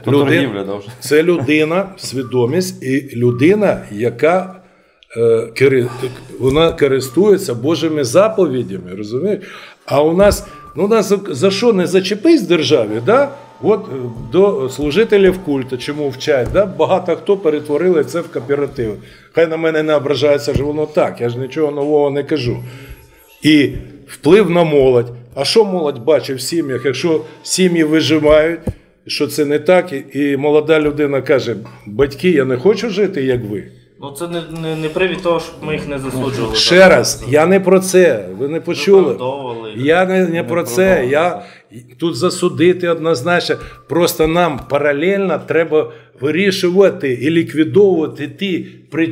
це людина, свідомість і людина, яка вона користується Божими заповідями, розумієш? А у нас Ну, нас за що не зачепись в державі, да? От до служителів культу, чому вчать, да? Багато хто перетворили це в кооператив. Хай на мене не ображається, що воно так, я ж нічого нового не кажу. І вплив на молодь. А що молодь бачить в сім'ях, якщо сім'ї виживають, що це не так, і молода людина каже, батьки, я не хочу жити, як ви. Ну це не привід того, щоб ми їх не засуджували. Ще раз, я не про це, ви не почули. Виправдовували. Я не про це, я тут засудити однозначно. Просто нам паралельно треба вирішувати і ліквідовувати ті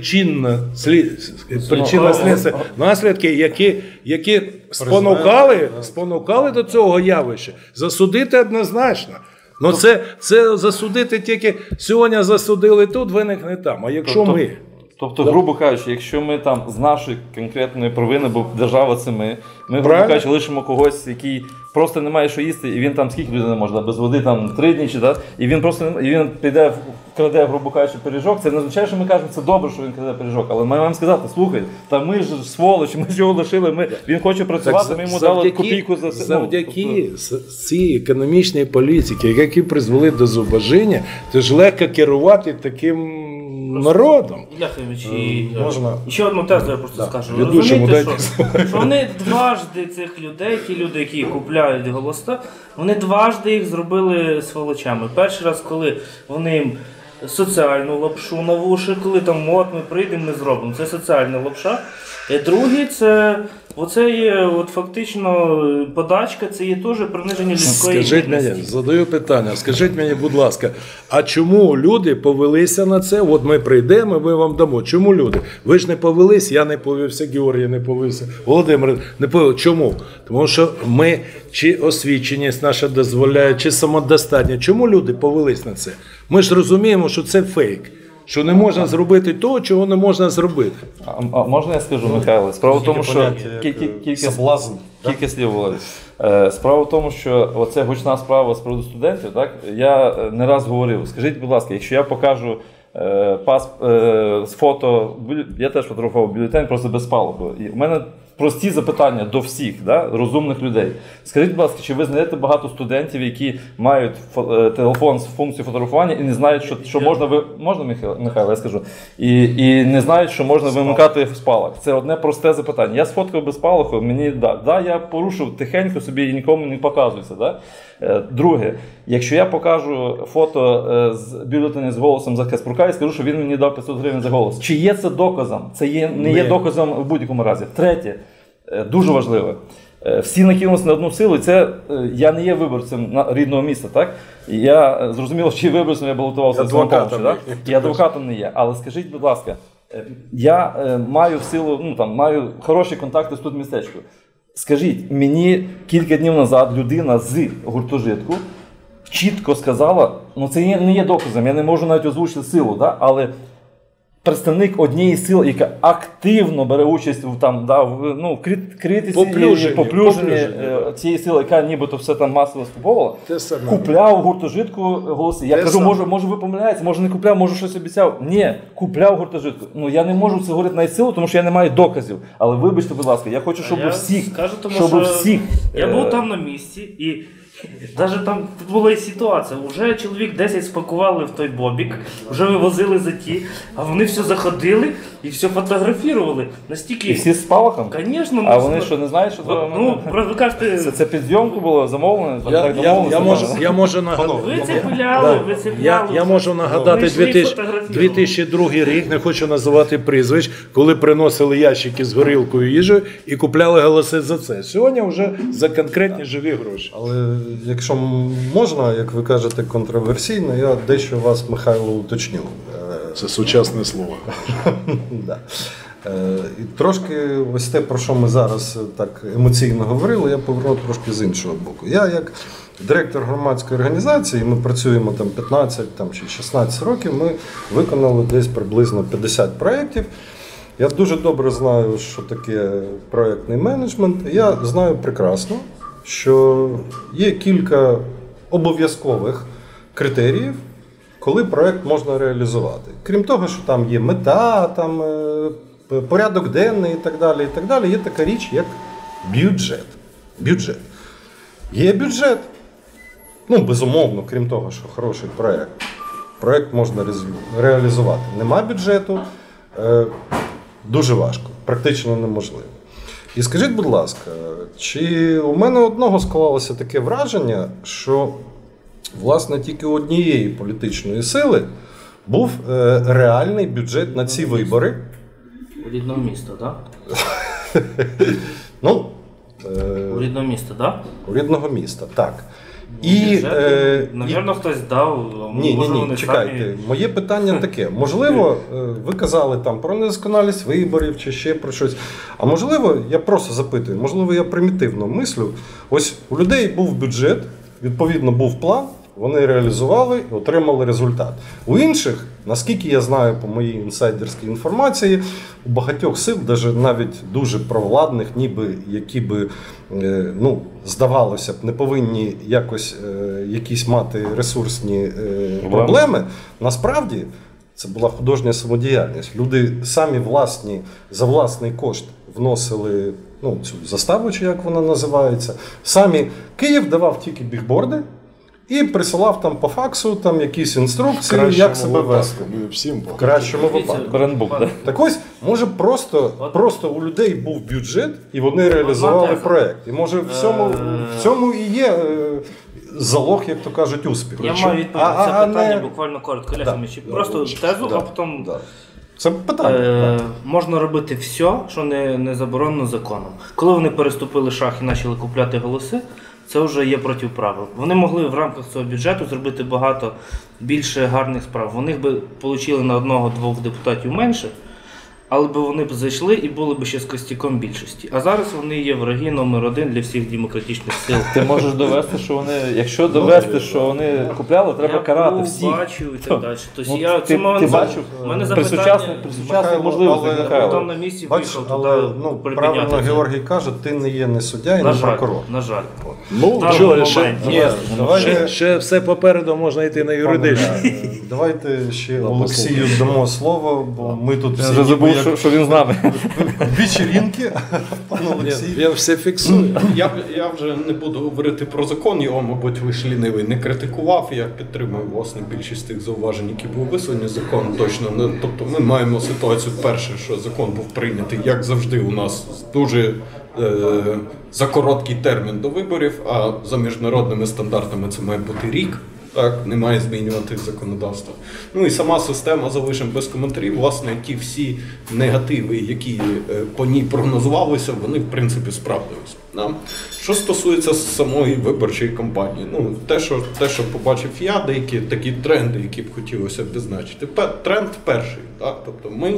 причинно-слідчі наслідки, які спонукали до цього явища. Засудити однозначно. Ну це засудити тільки сьогодні засудили тут, виникне там. А якщо ми... Тобто, грубо кажучи, якщо ми там з нашої конкретної провини, бо держава це ми, грубо кажучи, лишимо когось, який просто не має що їсти, і він там скільки людей не може, без води там 3 дні чи так, і він просто і він піде, краде, грубо кажучи, пиріжок, це не означає, що ми кажемо, це добре, що він краде пиріжок, але ми маємо сказати, слухай, та ми ж сволочі, ми ж його лишили, він хоче працювати, ми йому дали копійку за це. Завдяки цій економічній політиці, які призвели до зубожіння, то ж легко керувати таким народом. Яхимович, можна? ще одну тезу я просто скажу. Ведучому Розумієте, що вони дважди цих людей, ті люди, які купляють голоса, вони дважди їх зробили сволочами. Перший раз, коли вони їм соціальну лапшу на вуші, коли там от ми прийдемо, ми зробимо. Це соціальна лапша. І другий, це оце є от фактично подачка, це є теж приниження людської гідності. Задаю питання, скажіть мені, будь ласка, а чому люди повелися на це? От ми прийдемо, ми вам дамо. Чому люди? Ви ж не повелись, я не повівся, Георгій не повівся, Володимир не повівся. Чому? Тому що ми, чи освіченість наша дозволяє, чи самодостатньо. Чому люди повелись на це? Ми ж розуміємо, що це фейк. Що не можна зробити того, чого не можна зробити. А можна я скажу, Михайло? Справа в тому, що кілька слів, Володь. Справа в тому, що оце гучна справа з приводу студентів, так? Я не раз говорив, скажіть, будь ласка, якщо я покажу з фото, я теж фотографував бюлетень, просто без палок. І в мене прості запитання до всіх, да, розумних людей. Скажіть, будь ласка, чи ви знаєте багато студентів, які мають телефон з функцією фотографування і не знають, що можна можна, Михайло, я скажу, і не знають, що можна вимикати в спалах. Це одне просте запитання. Я сфоткав без палаху, мені я порушив тихенько собі і нікому не показується. Да? Друге, якщо я покажу фото з бюлетеня з голосом за Каспрука і скажу, що він мені дав 500 гривень за голос, чи є це доказом? Це не є доказом в будь-якому разі. Третє, дуже важливе. Всі накинулися на одну силу, і це я не є виборцем рідного міста, так? Я зрозуміло, чи виборцем я балотувався з самопомочі, так? І адвокатом не є. Але скажіть, будь ласка, я маю в силу, маю хороші контакти з тут містечкою. Скажіть, мені кілька днів назад людина з гуртожитку чітко сказала, це не є доказом, я не можу навіть озвучити силу, да? Але представник однієї сили, яка активно бере участь в критиці і поплюженні цієї сили, яка нібито все там масово скуповувала, купляв гуртожитку голоси. Я кажу, може ви помиляєтеся, може не купляв, може щось обіцяв. Ні, купляв гуртожитку. Я не можу це говорити на силу, тому що я не маю доказів. Але вибачте, будь ласка, я хочу, щоб всіх. Я був там на місці і навіть там була і ситуація, вже чоловік 10 спакували в той бобік, вже вивозили за ті, а вони все заходили і все фотографували. Настільки... І всі з палахом? Звісно. А вони що, не знають, що це? Ви кажете... Це під зйомку було замовлено? Я можу нагадати. Ви це пиляли, Я можу нагадати 2002 рік, не хочу називати прізвищ, коли приносили ящики з горілкою їжею і купляли голоси за це. Сьогодні вже за конкретні живі гроші. Але якщо можна, як ви кажете, контроверсійно, я дещо вас, Михайло, уточню. Це сучасне слово. І трошки ось те, про що ми зараз так емоційно говорили, я поверну трошки з іншого боку. Я як директор громадської організації, ми працюємо там 15 чи 16 років, ми виконали десь приблизно 50 проєктів. Я дуже добре знаю, що таке проєктний менеджмент. Я знаю прекрасно, що є кілька обов'язкових критеріїв, коли проєкт можна реалізувати. Крім того, що там є мета, там порядок денний і так далі, є така річ, як бюджет. Є бюджет. Ну, безумовно, крім того, що хороший проєкт. Проєкт можна реалізувати. Нема бюджету, дуже важко, практично неможливо. І скажіть, будь ласка, чи у мене одного склалося таке враження, що, власне, тільки у однієї політичної сили був реальний бюджет на ці вибори? У рідного міста, так? Ну, У рідного міста, так? у рідного міста, так. Навірно, хтось дав. Ні, чекайте. Моє питання таке. Можливо, ви казали там про недосконалість виборів чи ще про щось. А можливо, я просто запитую, можливо, я примітивно мислю. Ось у людей був бюджет, відповідно, був план, вони реалізували і отримали результат. У інших, наскільки я знаю по моїй інсайдерській інформації, у багатьох сил, навіть дуже провладних, ніби які би, ну, здавалося б, не повинні якісь мати ресурсні проблеми, насправді це була художня самодіяльність. Люди самі за власний кошт вносили, ну, цю заставу, чи як вона називається. Самі Київ давав тільки бігборди, і присилав там по факсу там якісь інструкції, як себе вести. В кращому випадку. Брендбук, да? Так ось, може просто у людей був бюджет, і вони реалізували проєкт. І може в цьому і є залог, як то кажуть, успіху. Я маю відповідь на це питання буквально коротко. Просто тезу, а потім... Це питання. Можна робити все, що не заборонено законом. Коли вони переступили шаг і почали купляти голоси, це вже є проти правил. Вони могли в рамках цього бюджету зробити багато більше гарних справ. Вони б отримали на 1-2 депутатів менше, але б вони б зайшли і були б ще з костяком більшості. А зараз вони є враги номер 1 для всіх демократичних сил. Ти можеш довести, що вони, якщо довести, що вони купляли, треба карати всіх. Я бачив і так далі. Тобто, ти бачив при сучасній можливості, там на місці виїхав туди. Правильно Георгій каже, ти не є не суддя і не прокурор. На жаль. Ну, чого, ще все попереду можна йти на юридичну. Давайте ще Олексію дамо слово, бо ми тут всі... Я вже забув, що він з нами. Вечірінки. Я все фіксую. Я вже не буду говорити про закон, його, мабуть, ви ж лінивий не критикував. Я підтримую, власне, більшість тих зауважень, які були висловлені. Закон точно не. Тобто ми маємо ситуацію перше, що закон був прийнятий, як завжди, у нас дуже за короткий термін до виборів, а за міжнародними стандартами це має бути рік. Так, не має змінювати законодавство. Ну і сама система, залишимо без коментарів. Власне, ті всі негативи, які по ній прогнозувалися, вони в принципі справдилися. Да? Що стосується самої виборчої кампанії, ну те, що побачив я, деякі такі тренди, які б хотілося б відзначити. Тренд перший. Так? Тобто ми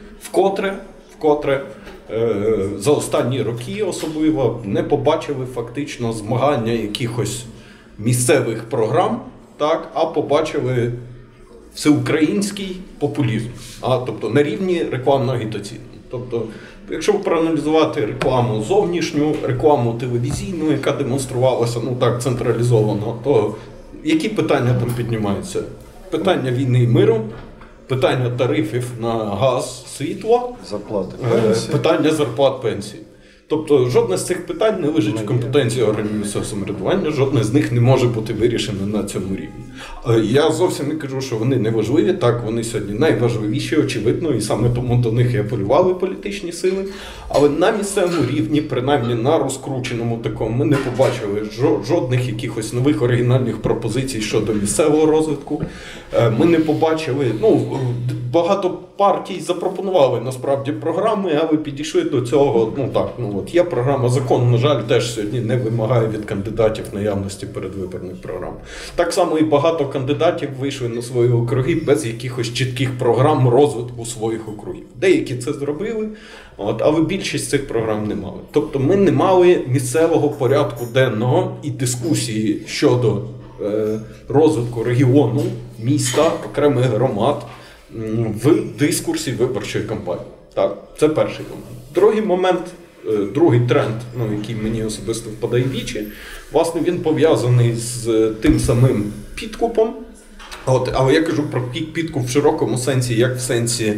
вкотре за останні роки особливо не побачили фактично змагання якихось місцевих програм, так, а побачили всеукраїнський популізм, тобто на рівні рекламно-агітаційному. Тобто, якщо проаналізувати рекламу зовнішню, рекламу телевізійну, яка демонструвалася, ну так, централізовано, то які питання там піднімаються? Питання війни і миру, питання тарифів на газ, світло, питання зарплат, пенсій. Тобто жодне з цих питань не лежить в компетенції органів місцевого самоврядування, жодне з них не може бути вирішене на цьому рівні. Я зовсім не кажу, що вони не важливі, так, вони сьогодні найважливіші, очевидно, і саме тому до них і апелювали політичні сили. Але на місцевому рівні, принаймні на розкрученому такому, ми не побачили жодних якихось нових оригінальних пропозицій щодо місцевого розвитку. Ми не побачили, багато партій запропонували насправді програми, але підійшли до цього, є програма «Закон», на жаль, теж сьогодні не вимагає від кандидатів наявності передвиборних програм. Так само і багато кандидатів вийшли на свої округи без якихось чітких програм розвитку своїх округів. Деякі це зробили, але більшість цих програм не мали. Тобто ми не мали місцевого порядку денного і дискусії щодо розвитку регіону, міста, окремих громад в дискурсі виборчої кампанії. Так, це перший момент. Другий момент, другий тренд, який мені особисто впадає в вічі, власне, він пов'язаний з тим самим підкупом. Але я кажу про підкуп в широкому сенсі, як в сенсі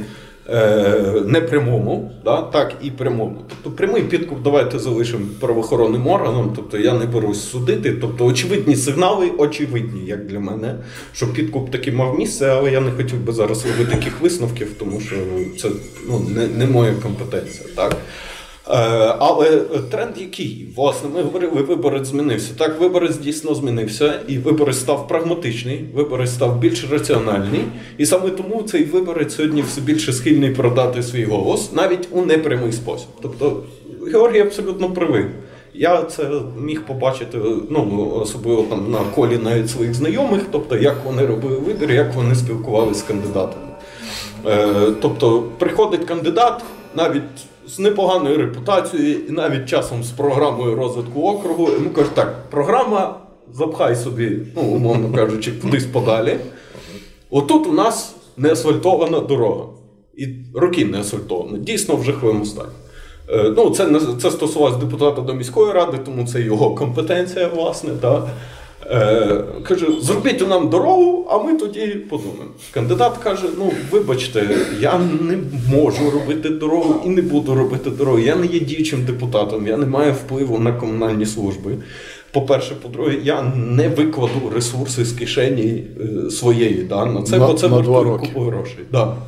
непрямому, да, так і прямому. Тобто прямий підкуп давайте залишимо правоохоронним органам, тобто я не берусь судити. Тобто очевидні сигнали, очевидні, як для мене, що підкуп таки мав місце, але я не хотів би зараз робити таких висновків, тому що це не моя компетенція. Так? Але тренд який? Власне, ми говорили, виборець змінився. Так, виборець дійсно змінився, і виборець став прагматичний, виборець став більш раціональний, і саме тому цей виборець сьогодні все більше схильний продати свій голос, навіть у непрямий спосіб. Тобто, Георгій абсолютно правий. Я це міг побачити, особливо там на колі навіть своїх знайомих, тобто, як вони робили вибір, як вони спілкувалися з кандидатами. Тобто, приходить кандидат, навіть з непоганою репутацією і навіть часом з програмою розвитку округу. Йому кажуть, так, програма, запхай собі, умовно кажучи, кудись подалі. Отут у нас не асфальтована дорога. І роки не асфальтована. Дійсно в жахливому стані. Це стосувалося депутата до міської ради, тому це його компетенція, власне. Каже, зробіть нам дорогу, а ми тоді подумаємо. Кандидат каже, вибачте, я не можу робити дорогу і не буду робити дорогу. Я не є діючим депутатом, я не маю впливу на комунальні служби. По-перше, по-друге, я не викладу ресурси з кишені своєї на це, бо це вартує купу грошей.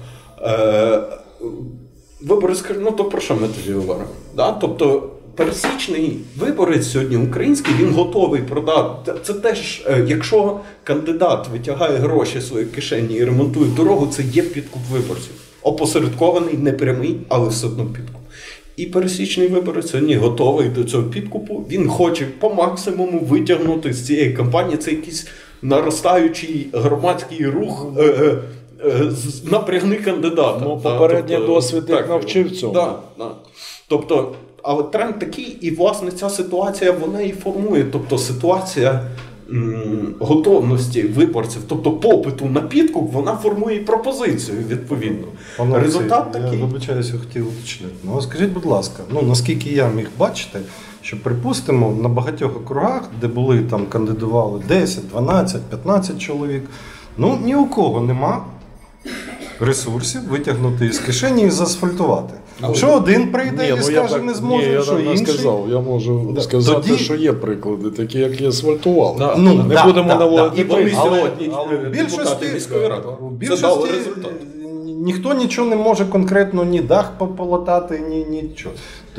Виборець каже, то про що ми тоді говоримо? Тобто, пересічний виборець сьогодні український, він готовий продати. Це теж, якщо кандидат витягає гроші з своєї кишені і ремонтує дорогу, це є підкуп виборців. Опосередкований, непрямий, але все одно підкуп. І пересічний виборець сьогодні готовий до цього підкупу. Він хоче по максимуму витягнути з цієї кампанії. Це якийсь наростаючий громадський рух, напрягни кандидата. Попередній досвід їх навчив цьому. Тобто, але тренд такий, і, власне, ця ситуація, вона і формує. Тобто, ситуація готовності виборців, тобто попиту на підкуп, вона формує і пропозицію, відповідно. Результат такий. Я вибачаюся, хотів уточнити. Скажіть, будь ласка, наскільки я міг бачити, що, припустимо, на багатьох округах, де були, там, кандидували 10, 12, 15 чоловік, ні у кого нема ресурсів витягнути із кишені і заасфальтувати. Що один прийде і скаже, не зможе, що інший. Сказав. Я можу сказати, що є приклади, такі, які асфальтували. Не будемо наводити. І вони сьогодні депутати міської ради. Це дало результат. Ніхто нічого не може конкретно, ні дах пополотати, ні нічого.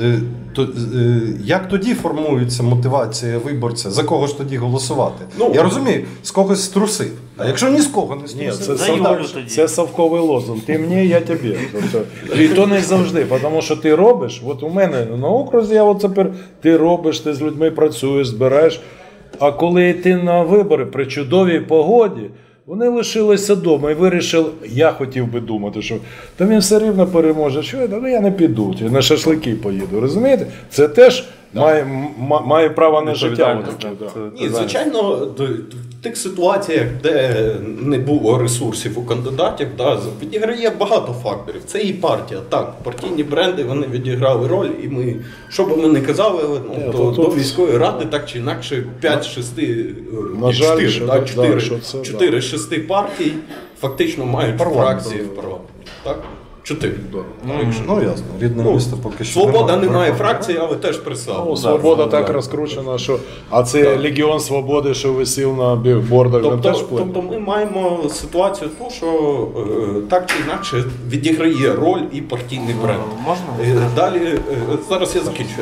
Як тоді формується мотивація виборця? За кого ж тоді голосувати? Я розумію, з когось струсив. А якщо ні з кого не струсив? Це совковий лозунг. Ти мені, я тобі. І то не завжди, тому що ти робиш, от у мене на окрузі, ти робиш, ти з людьми працюєш, збираєш. А коли ти на вибори при чудовій погоді, вони лишилися вдома і вирішили, я хотів би думати, що та він все рівно переможе, що я не піду, на шашлики поїду, розумієте? Це теж має право на життя. Ні, звичайно, в тих ситуаціях, де не було ресурсів у кандидатів, відіграє багато факторів. Це і партія. Так, партійні бренди, вони відіграли роль, і ми, що би ми не казали, до міської ради так чи інакше 4 з 6 партій фактично мають фракції в парламенті. Так? 4. Ясно. Рідне місто поки що. Свобода не має фракції, але теж представлена. Свобода так розкручена, що... А це Легіон Свободи, що висів на бігбордах, він теж вплине? Тобто ми маємо ситуацію ту, що так чи інакше відіграє роль і партійний бренд. Можна? Далі, зараз я закінчу.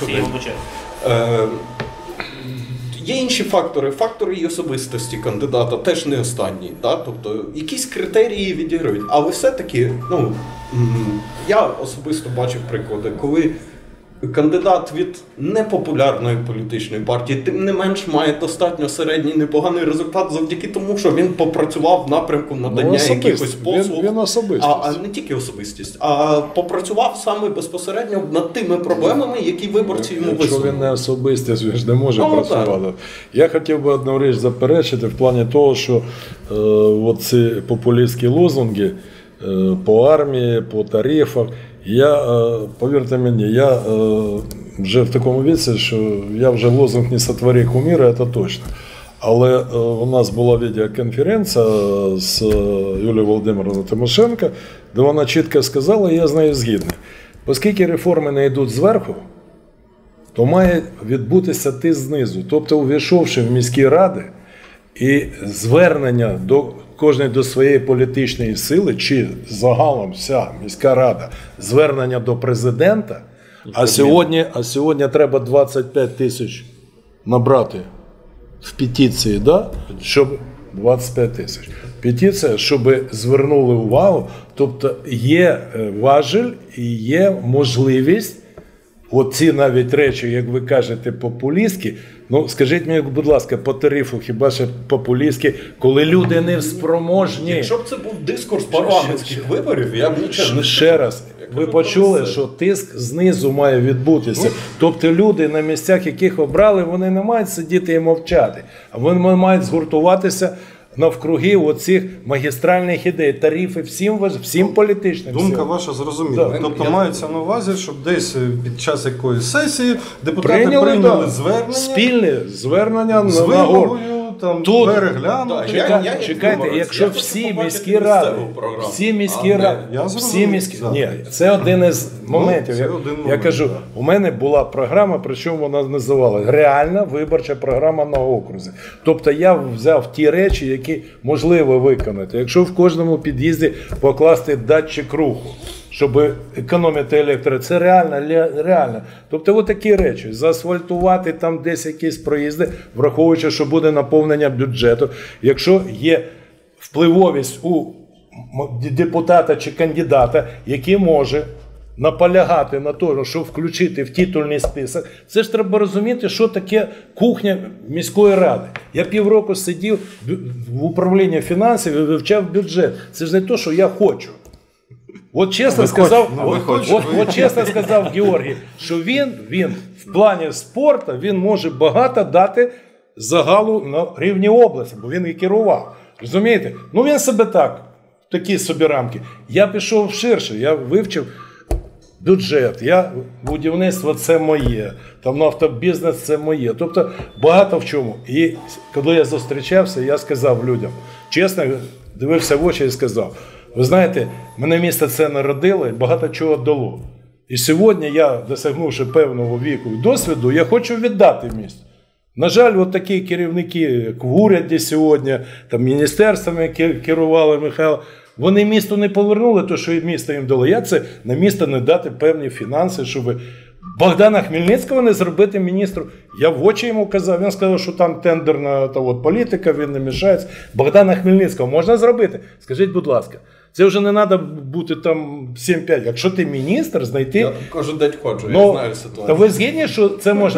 Є інші фактори. Фактори і особистості кандидата теж не останні. Тобто якісь критерії відіграють. Але все-таки, я особисто бачив приклади, коли кандидат від непопулярної політичної партії, тим не менш, має достатньо середній непоганий результат завдяки тому, що він попрацював в напрямку надання якихось послуг. Він особистість. А не тільки особистість, а попрацював саме безпосередньо над тими проблемами, які виборці йому висунули. Якщо він не особистість, він ж не може працювати. Так. Я хотів би одну річ заперечити в плані того, що ці популістські лозунги по армії, по тарифах, повірте мені, я вже в такому віці, що я вже лозунг «не сотвори кумира», це точно. Але у нас була відеоконференція з Юлією Володимирівною Тимошенко, де вона чітко сказала, і я з нею згідний. Оскільки реформи не йдуть зверху, то має відбутися ти знизу. Тобто, увійшовши в міські ради, і звернення до кожної до своєї політичної сили, чи загалом вся міська рада, звернення до президента, а сьогодні треба 25 тисяч набрати в петиції, да? Щоб 25 тисяч. Петиція, щоб звернули увагу, тобто є важіль і є можливість оці навіть речі, як ви кажете, популістські, ну скажіть мені, будь ласка, по тарифу хіба ще популістські, коли люди не спроможні. Якщо б це був дискурс парламентських виборів, я б нічого не Ще раз, ви почули, що тиск знизу має відбутися. Тобто люди на місцях, яких обрали, вони не мають сидіти і мовчати, а вони мають згуртуватися навкруги оцих магістральних ідей, тарифи всім політичним. Думка ваша зрозуміла. Да. Тобто мається на увазі, щоб десь під час якоїсь сесії депутати прийняли звернення. Спільне звернення з на вимогою там Тут- переглянути. Чекайте, якщо всі міські ради, всі міські ради, я всі зрозумів, міські, да. ні, це один із моментів. це Я- один Я момент, кажу, да. у мене була програма, причому вона називалась реальна виборча програма на окрузі. Тобто я взяв ті речі, які можливо виконати. Якщо в кожному під'їзді покласти датчик руху, щоб економити електро, це реально. Тобто от такі речі. Заасфальтувати там десь якісь проїзди, враховуючи, що буде наповнення бюджету. Якщо є впливовість у депутата чи кандидата, який може наполягати на тому, щоб включити в титульний список, це ж треба розуміти, що таке кухня міської ради. Я півроку сидів в управлінні фінансів і вивчав бюджет. Це ж не те, що я хочу. От чесно сказав Георгій, що він в плані спорту він може багато дати загалу на рівні області, бо він і керував. Розумієте? Ну він себе так, такі собі рамки. Я пішов ширше, я вивчив бюджет, будівництво це моє, там нафтобізнес це моє. Тобто багато в чому. І коли я зустрічався, я сказав людям, чесно, дивився в очі і сказав, ви знаєте, мене місто це народило і багато чого дало. І сьогодні я, досягнувши певного віку і досвіду, я хочу віддати місто. На жаль, от такі керівники, як в уряді сьогодні, там міністерствами керували Михайло, вони місту не повернули те, що місто їм дало. Як це на місто не дати певні фінанси, щоб Богдана Хмельницького не зробити міністром? Я в очі йому казав, він сказав, що там тендерна політика, він не мішається. Богдана Хмельницького можна зробити? Скажіть, будь ласка. Це вже не треба бути там 7-5. Якщо ти міністр, знайти... Я кожен день ходжу, я знаю ситуацію. Та ви згідні, що це можна?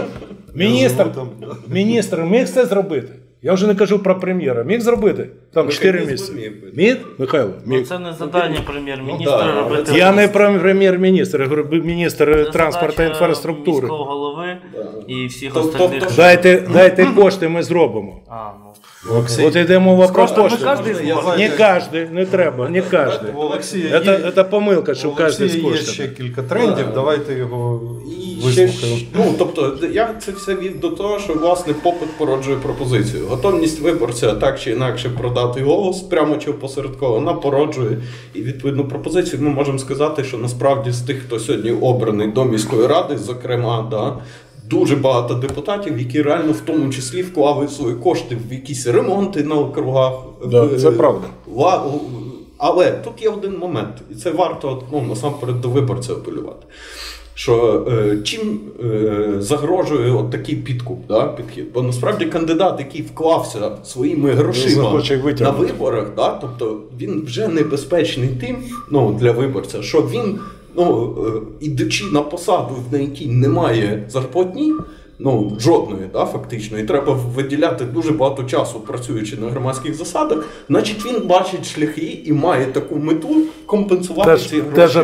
Міністр міг це зробити? Я вже не кажу про прем'єра. Міг зробити? Там 4 місяці. Міг? Михайло? Міг. Це не завдання прем'єр-міністра робити. Я не про прем'єр-міністра, я говорю міністр транспорту та інфраструктури. Міського голови і всіх остальних. Дайте кошти, ми зробимо. От йде мова про кошти. Не кожен, не треба, не кожен. Це помилка, що кожен з є коштами. ще кілька трендів, давайте його І ще вислухаємо. тобто, я це все вів до того, що власне попит породжує пропозицію. Готовність виборця так чи інакше продати голос прямо чи опосередковано, вона породжує і відповідну пропозицію. Ми можемо сказати, що насправді з тих, хто сьогодні обраний до міської ради, зокрема, дуже багато депутатів, які реально в тому числі вклали свої кошти в якісь ремонти на округах. Це правда. Але тут є один момент, і це варто насамперед до виборця апелювати. Що чим загрожує от такий підкуп, підхід? Бо насправді кандидат, який вклався своїми грошима на виборах, тобто він вже небезпечний тим для виборця, що він, ідучи на посаду, на якій немає зарплатні, жодної, фактично, і треба виділяти дуже багато часу, працюючи на громадських засадах, значить він бачить шляхи і має таку мету компенсувати ці гроші. Теж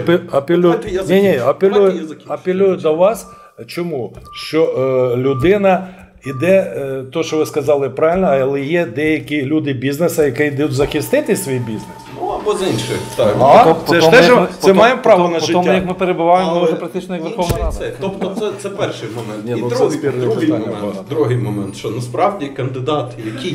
апелюю до вас. Чому? Що людина іде, що ви сказали правильно, але є деякі люди бізнесу, які йдуть захистити свій бізнес. або з інших. Так. Це ж теж це має право на життя. Тому як ми перебуваємо, ми Але вже практично як Верховна інший Рада. Тобто це перший момент. Ні, І ну, це другий, спірне питання багато. другий момент, що насправді кандидат, який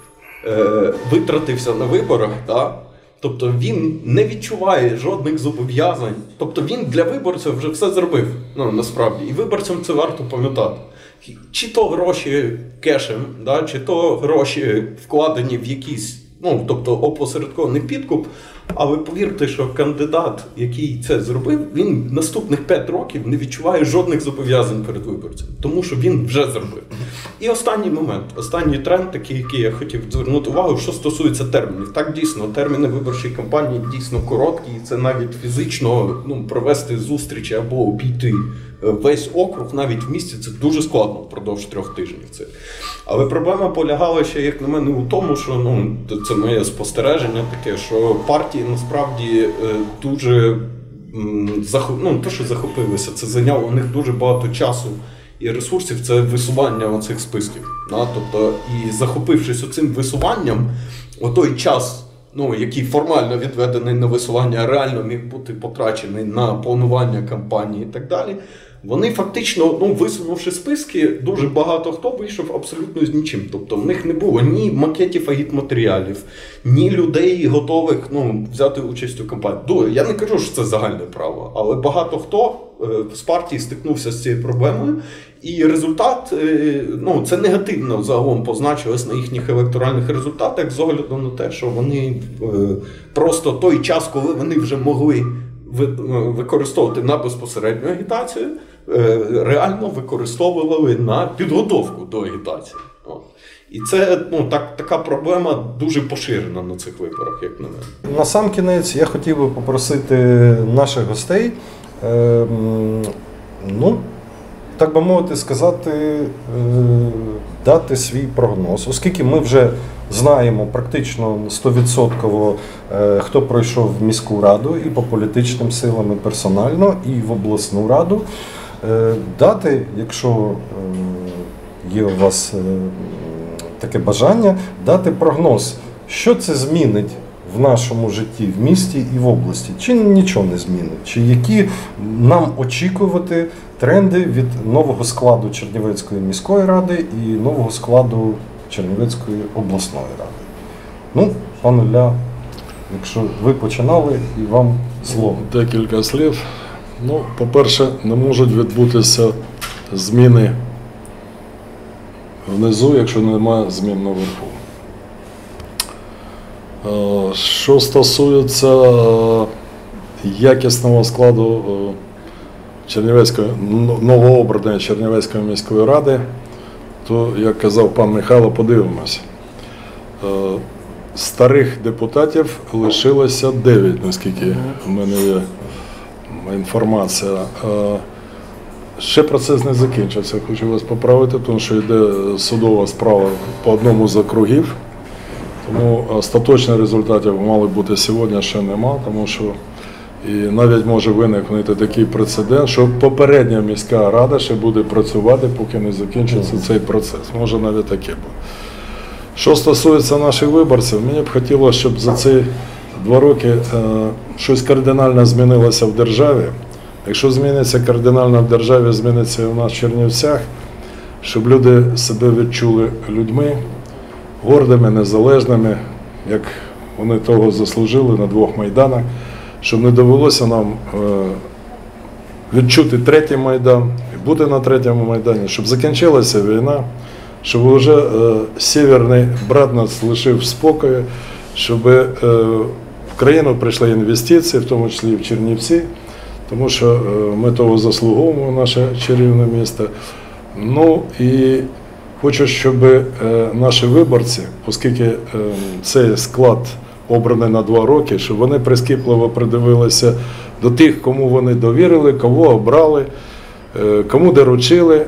витратився на виборах, тобто він не відчуває жодних зобов'язань. Тобто він для виборців вже все зробив, насправді. І виборцям це варто пам'ятати. Чи то гроші кешем, чи то гроші вкладені в якісь, тобто опосередкований підкуп. Але повірте, що кандидат, який це зробив, він наступних 5 років не відчуває жодних зобов'язань перед виборцем, тому що він вже зробив. І останній момент, останній тренд, який я хотів звернути увагу, що стосується термінів. Так, дійсно, терміни виборчої кампанії дійсно короткі, і це навіть фізично провести зустрічі або обійти весь округ, навіть в місті, це дуже складно впродовж 3 тижнів. Але проблема полягала ще, як на мене, у тому, що, це моє спостереження таке, що партії насправді дуже, те, що захопилися, це зайняло у них дуже багато часу і ресурсів, це висування оцих списків. Тобто, і захопившись оцим висуванням, отой час, який формально відведений на висування, реально міг бути потрачений на планування кампанії і так далі, вони фактично, висунувши списки, дуже багато хто вийшов абсолютно з нічим. Тобто в них не було ні макетів агітматеріалів, ні людей готових взяти участь у кампанії. Я не кажу, що це загальне право, але багато хто з партії стикнувся з цією проблемою, і результат, це негативно загалом позначилось на їхніх електоральних результатах з огляду на те, що вони просто той час, коли вони вже могли використовувати на безпосередню агітацію, реально використовували на підготовку до агітації. І це така проблема дуже поширена на цих виборах, як на мене. На сам кінець я хотів би попросити наших гостей, так би мовити, сказати, дати свій прогноз, оскільки ми вже знаємо практично 100%, хто пройшов в міську раду і по політичним силам, і персонально, і в обласну раду. Дати, якщо є у вас таке бажання, дати прогноз, що це змінить в нашому житті, в місті і в області, чи нічого не змінить, чи які нам очікувати тренди від нового складу Чернівецької міської ради і нового складу Чернівецької обласної ради. Пане Ілля, якщо ви починали, і вам слово. Декілька слів. По-перше, не можуть відбутися зміни внизу, якщо немає змін наверху. Що стосується якісного складу новообраної Чернівецької міської ради, то, як казав пан Михайло, подивимося. Старих депутатів лишилося 9, наскільки в мене є інформація. Ще процес не закінчився, хочу вас поправити, тому що йде судова справа по одному з округів. Тому остаточних результатів мали бути сьогодні, ще нема, тому що і навіть може виникнути такий прецедент, що попередня міська рада ще буде працювати, поки не закінчиться цей процес. Може навіть таке буде. Що стосується наших виборців, мені б хотілося, щоб за ці 2 роки щось кардинально змінилося в державі. Якщо зміниться кардинально в державі, зміниться і в нас в Чернівцях, щоб люди себе відчули людьми, гордими, незалежними, як вони того заслужили на 2 майданах, щоб не довелося нам відчути 3-й Майдан, і бути на 3-му Майдані, щоб закінчилася війна, щоб вже северний брат нас лишив в спокої, щоб в країну прийшли інвестиції, в тому числі і в Чернівці, тому що ми того заслуговуємо, наше чарівне місто. І хочу, щоб наші виборці, оскільки цей склад обраний на 2 роки, щоб вони прискіпливо придивилися до тих, кому вони довірили, кого обрали, кому доручили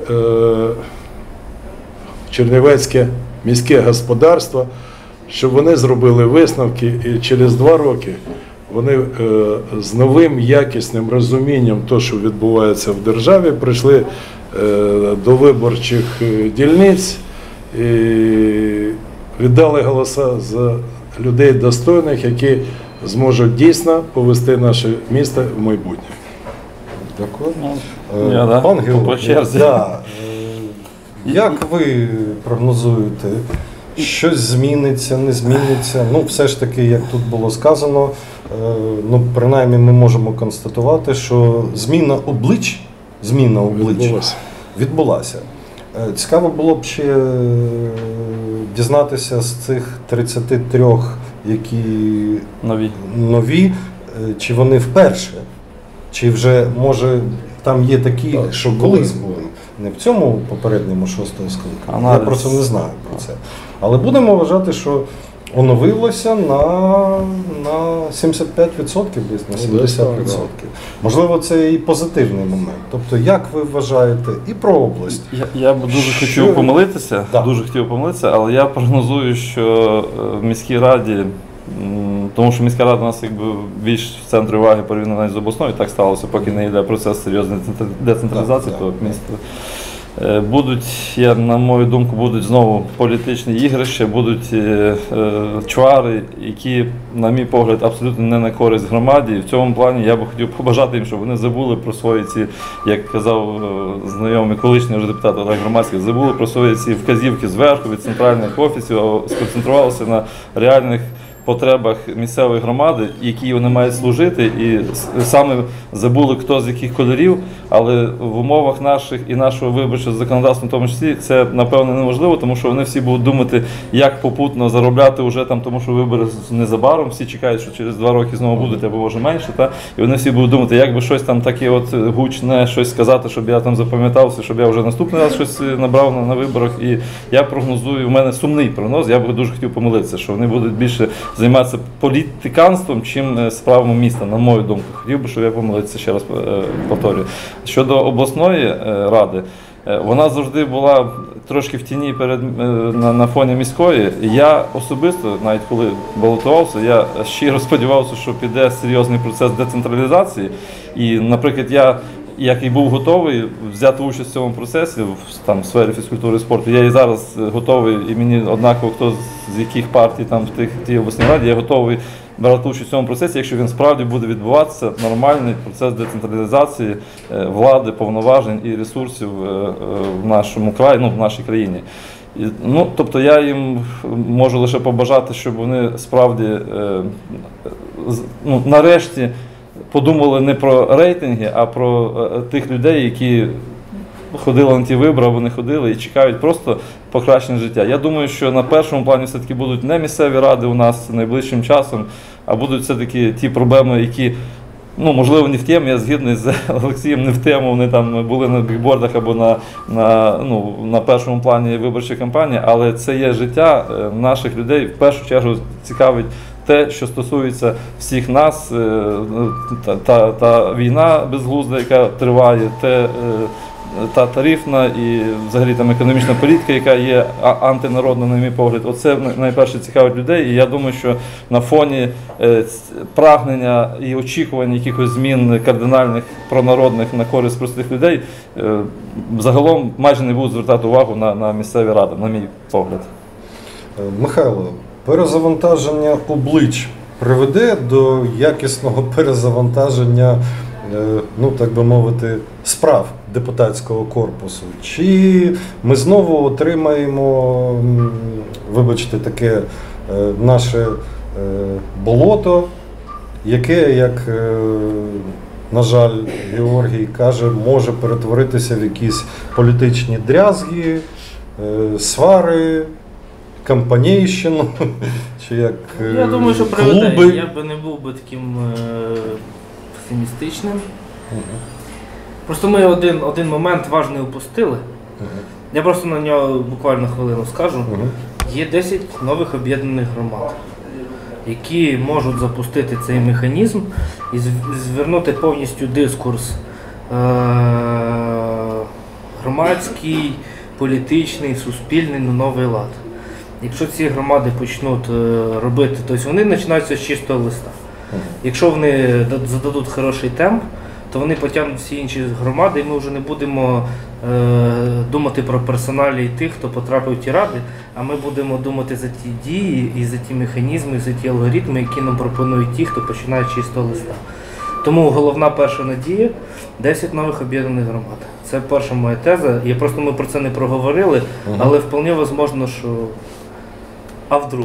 Чернівецьке міське господарство, щоб вони зробили висновки і через 2 роки вони з новим якісним розумінням того, що відбувається в державі, прийшли до виборчих дільниць і віддали голоса за людей достойних, які зможуть дійсно повести наше місто в майбутнє. Дякую. Я, да? Пан Георгій, По черзі. да. Як ви прогнозуєте, щось зміниться, не зміниться? Ну, все ж таки, як тут було сказано, ну, принаймні ми можемо констатувати, що зміна облич відбулася. Цікаво було б ще дізнатися з цих 33, які нові, чи вони вперше, чи вже, може, там є такі, що колись були. Не в цьому попередньому 6-го скликанні. Я просто не знаю про це. Але будемо вважати, що оновилося на 75%, десь на 70%. Можливо, це і позитивний момент. Тобто, як ви вважаєте і про область? Я б дуже хотів помилитися, але я прогнозую, що в міській раді, тому що міська рада у нас якби більш в центрі уваги порівняно з обласною, так сталося, поки не йде процес серйозної децентралізації того міста. Будуть, на мою думку, будуть знову політичні ігрища, будуть чвари, які, на мій погляд, абсолютно не на користь громаді. І в цьому плані я би хотів побажати їм, щоб вони забули про свої ці, як казав знайомий колишній вже депутат Олег Громадський, забули про свої ці вказівки зверху від центральних офісів, а сконцентрувалися на реальних потребах місцевої громади, які вони мають служити, і саме забули, хто з яких кольорів, але в умовах наших і нашого виборчого законодавства, в тому числі, це, напевно, неможливо, тому що вони всі будуть думати, як попутно заробляти вже там, тому що вибори незабаром, всі чекають, що через 2 роки знову будуть, або може менше, і вони всі будуть думати, як би щось там таке от гучне, щось сказати, щоб я там запам'ятався, щоб я вже наступний раз щось набрав на виборах, і я прогнозую, в мене сумний прогноз, я би дуже хотів помилитися, що вони будуть більше займатися політиканством, чим справами міста, на мою думку. Хотів би, щоб я помилився, ще раз повторюю. Щодо обласної ради, вона завжди була трошки в тіні на фоні міської. Я особисто, навіть коли балотувався, я щиро сподівався, що піде серйозний процес децентралізації. І, наприклад, я, як і був готовий взяти участь в цьому процесі в сфері фізкультури і спорту, я і зараз готовий, і мені однаково, хто з яких партій там в тій обласній раді, я готовий брати участь в цьому процесі, якщо він справді буде відбуватися, нормальний процес децентралізації влади, повноважень і ресурсів в нашому краї, в нашій країні. Тобто я їм можу лише побажати, щоб вони справді нарешті подумали не про рейтинги, а про тих людей, які ходили на ті вибори, вони ходили і чекають просто покращення життя. Я думаю, що на першому плані все-таки будуть не місцеві ради у нас найближчим часом, а будуть все-таки ті проблеми, які, можливо, не в тему, я згідний з Олексієм, не в тему, вони там були на бікбордах або на першому плані виборчої кампанії, але це є життя наших людей, в першу чергу цікавить те, що стосується всіх нас, та війна безглузда, яка триває, та тарифна і взагалі там економічна політика, яка є антинародна, на мій погляд. Оце найперше цікавить людей, і я думаю, що на фоні прагнення і очікувань якихось змін кардинальних, пронародних на користь простих людей, загалом майже не будуть звертати увагу на місцеві ради, на мій погляд. Михайло, перезавантаження облич приведе до якісного перезавантаження, так би мовити, справ депутатського корпусу? Чи ми знову отримаємо, вибачте, таке наше болото, яке, як, на жаль, Георгій каже, може перетворитися в якісь політичні дрязги, свари, кампанійщину, чи як клуби? Я думаю, що приведе. Я би не був би таким песимістичним. Просто ми один момент важний упустили. Я просто на нього буквально хвилину скажу. Є 10 нових об'єднаних громад, які можуть запустити цей механізм і звернути повністю дискурс громадський, політичний, суспільний на новий лад. Якщо ці громади почнуть робити, тобто вони починаються з чистого листа. Якщо вони зададуть хороший темп, то вони потягнуть всі інші громади, і ми вже не будемо думати про персоналії тих, хто потрапив в ті ради, а ми будемо думати за ті дії і за ті механізми, за ті алгоритми, які нам пропонують ті, хто починає з чистого листа. Тому головна перша надія – 10 нових об'єднаних громад. Це перша моя теза. Ми про це не проговорили, але вполне можливо, що а вдруг.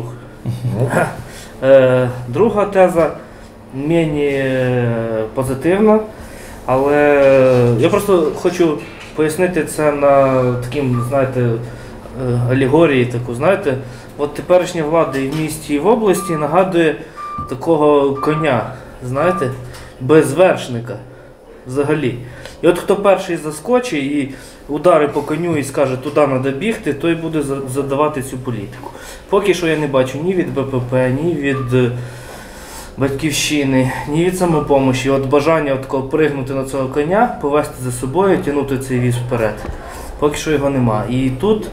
Друга теза менш позитивна, але я просто хочу пояснити це на таким, знаєте, алегорії таку, знаєте, от теперішня влада і в місті, і в області нагадує такого коня, знаєте, без вершника взагалі. І от хто перший заскочить і удари по коню і скаже, туди треба бігти, той буде задавати цю політику. Поки що я не бачу ні від БПП, ні від Батьківщини, ні від Самопомочі. От бажання пригнути на цього коня, повести за собою, тягнути цей віз вперед. Поки що його нема. І тут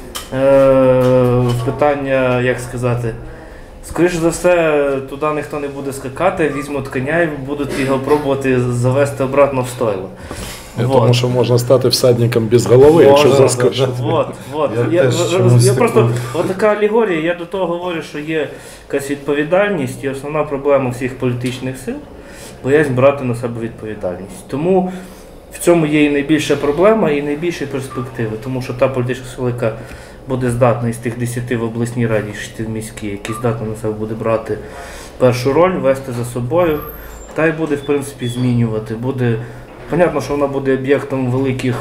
питання, як сказати, скоріше за все, туди ніхто не буде скакати, візьмуть коня і будуть його пробувати завести обратно в стойло. Тому що можна стати всадником без голови, якщо заскочити. Я просто, така алегорія, я до того говорю, що є якась відповідальність, і основна проблема всіх політичних сил – боязнь брати на себе відповідальність. Тому в цьому є і найбільша проблема, і найбільші перспективи, тому що та політична сила, яка буде здатна із тих 10 в обласній раді, 6 в міській, які здатна на себе буде брати першу роль, вести за собою, та й буде, в принципі, змінювати. Понятно, що вона буде об'єктом великих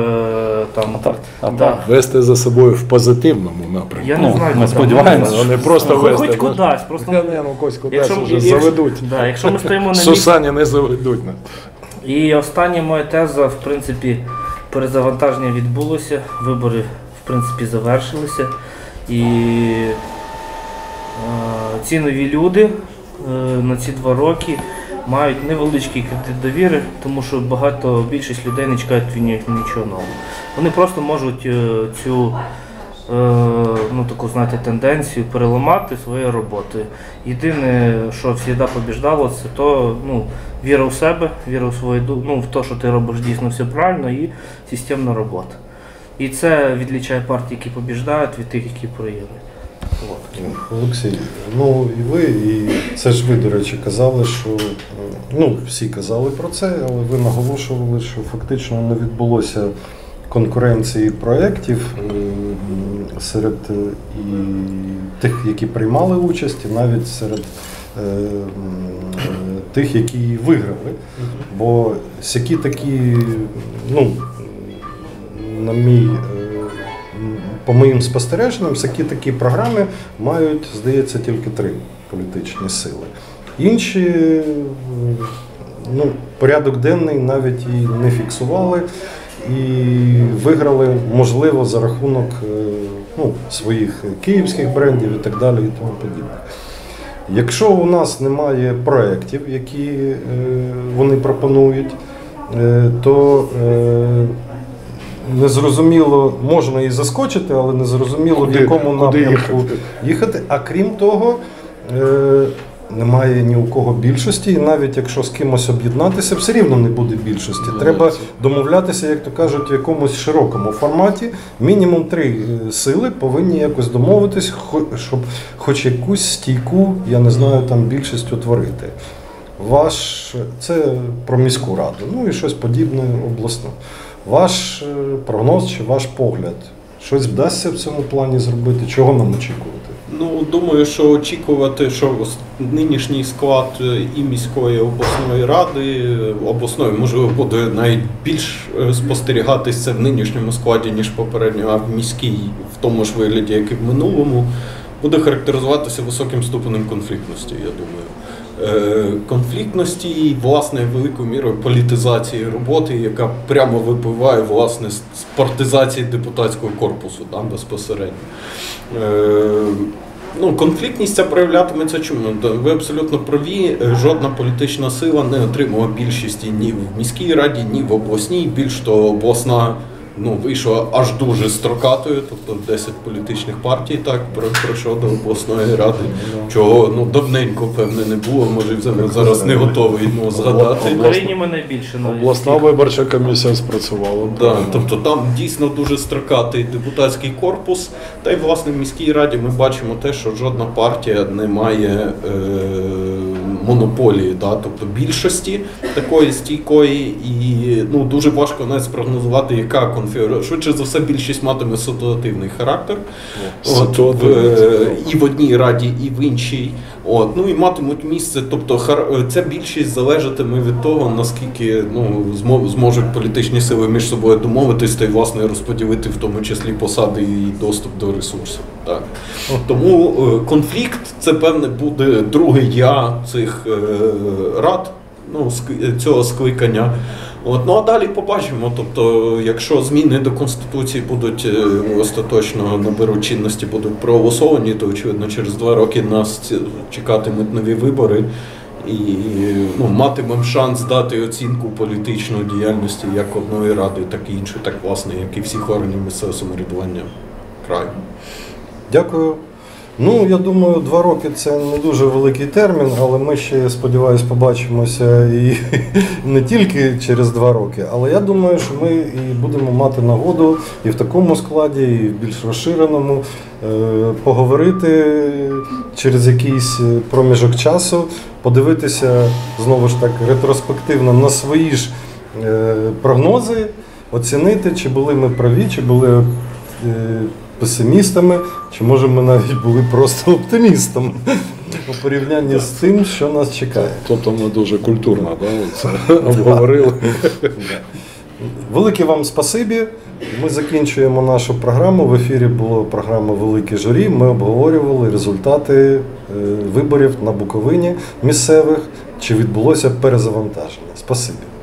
вести за собою в позитивному напрямку. Я не знаю, ми сподіваємося, не просто вести. Хоч кудись, просто кудись вже заведуть. Якщо ми стоїмо на місці. Сусані не заведуть. І остання моя теза, в принципі, перезавантаження відбулося, вибори, в принципі, завершилися. І ці нові люди на ці 2 роки мають невеличкий кредит довіри, тому що більшість людей не чекають від нічого нового. Вони просто можуть цю таку, знаєте, тенденцію переламати своєю роботою. Єдине, що завжди побіждало, це то, віра в себе, віра в свою, в те, що ти робиш дійсно все правильно, і системна робота. І це відлічає партії, які побіждають, від тих, які проігрують. Олексій, і ви, і це ж ви, до речі, казали, що, всі казали про це, але ви наголошували, що фактично не відбулося конкуренції проєктів серед і тих, які приймали участь, і навіть серед тих, які виграли. Бо всякі такі, по моїм спостереженням, всякі такі програми мають, здається, тільки 3 політичні сили. Інші, порядок денний навіть і не фіксували, і виграли, можливо, за рахунок своїх київських брендів і так далі і тому подібне. Якщо у нас немає проєктів, які вони пропонують, то незрозуміло, можна і заскочити, але незрозуміло, в якому напрямку їхати. А крім того, немає ні у кого більшості, і навіть якщо з кимось об'єднатися, все рівно не буде більшості. Треба домовлятися, як то кажуть, в якомусь широкому форматі. Мінімум 3 сили повинні якось домовитись, щоб хоч якусь стійку, я не знаю, більшість утворити. Це про міську раду, і щось подібне обласне. Ваш прогноз чи ваш погляд? Щось вдасться в цьому плані зробити? Чого нам очікувати? Думаю, що очікувати, що нинішній склад і міської обласної ради, обласної, можливо, буде навіть більш спостерігатися в нинішньому складі, ніж попередньо, а в міській, в тому ж вигляді, як і в минулому, буде характеризуватися високим ступенем конфліктності, я думаю. Конфліктності і, власне, великою мірою політизації роботи, яка прямо випливає, власне, з партизації депутатського корпусу, безпосередньо. Конфліктність ця проявлятиметься чому? Ви абсолютно праві, жодна політична сила не отримала більшості ні в міській раді, ні в обласній. Більш того, обласна вийшла аж дуже строкатою, тобто 10 політичних партій так пройшов до обласної ради, чого давненько, певне, не було, може зараз не готовий згадати. В Україні ми найбільше навіть. Обласна виборча комісія спрацювала. Да, тобто там дійсно дуже строкатий депутатський корпус, та й власне в міській раді ми бачимо те, що жодна партія не має монополії, тобто більшості такої стійкої, і дуже важко навіть спрогнозувати, яка конфігурація. Швидше за все, більшість матиме ситуативний характер. І в одній раді, і в іншій. І матимуть місце, тобто ця більшість залежатиме від того, наскільки зможуть політичні сили між собою домовитись та й власне розподілити в тому числі посади і доступ до ресурсів. Так. Тому конфлікт це певне буде другий я цих рад, цього скликання. А далі побачимо, тобто, якщо зміни до Конституції будуть остаточно наберуть чинності, будуть проголосовані, то, очевидно, через 2 роки нас чекатимуть нові вибори і матимемо шанс дати оцінку політичної діяльності як одної ради, так і іншої, так власне, як і всіх органів місцевого самоврядування краю. Дякую. Я думаю, 2 роки – це не дуже великий термін, але ми ще, сподіваюся, побачимося і не тільки через 2 роки, але я думаю, що ми і будемо мати нагоду і в такому складі, і в більш розширеному поговорити через якийсь проміжок часу, подивитися, знову ж так, ретроспективно на свої ж прогнози, оцінити, чи були ми праві, чи були песимістами, чи може ми навіть були просто оптимістами у порівнянні з тим, що нас чекає. Тобто ми дуже культурно це обговорили. Велике вам спасибі. Ми закінчуємо нашу програму. В ефірі була програма «Велике журі». Ми обговорювали результати виборів на Буковині місцевих, чи відбулося перезавантаження. Спасибі.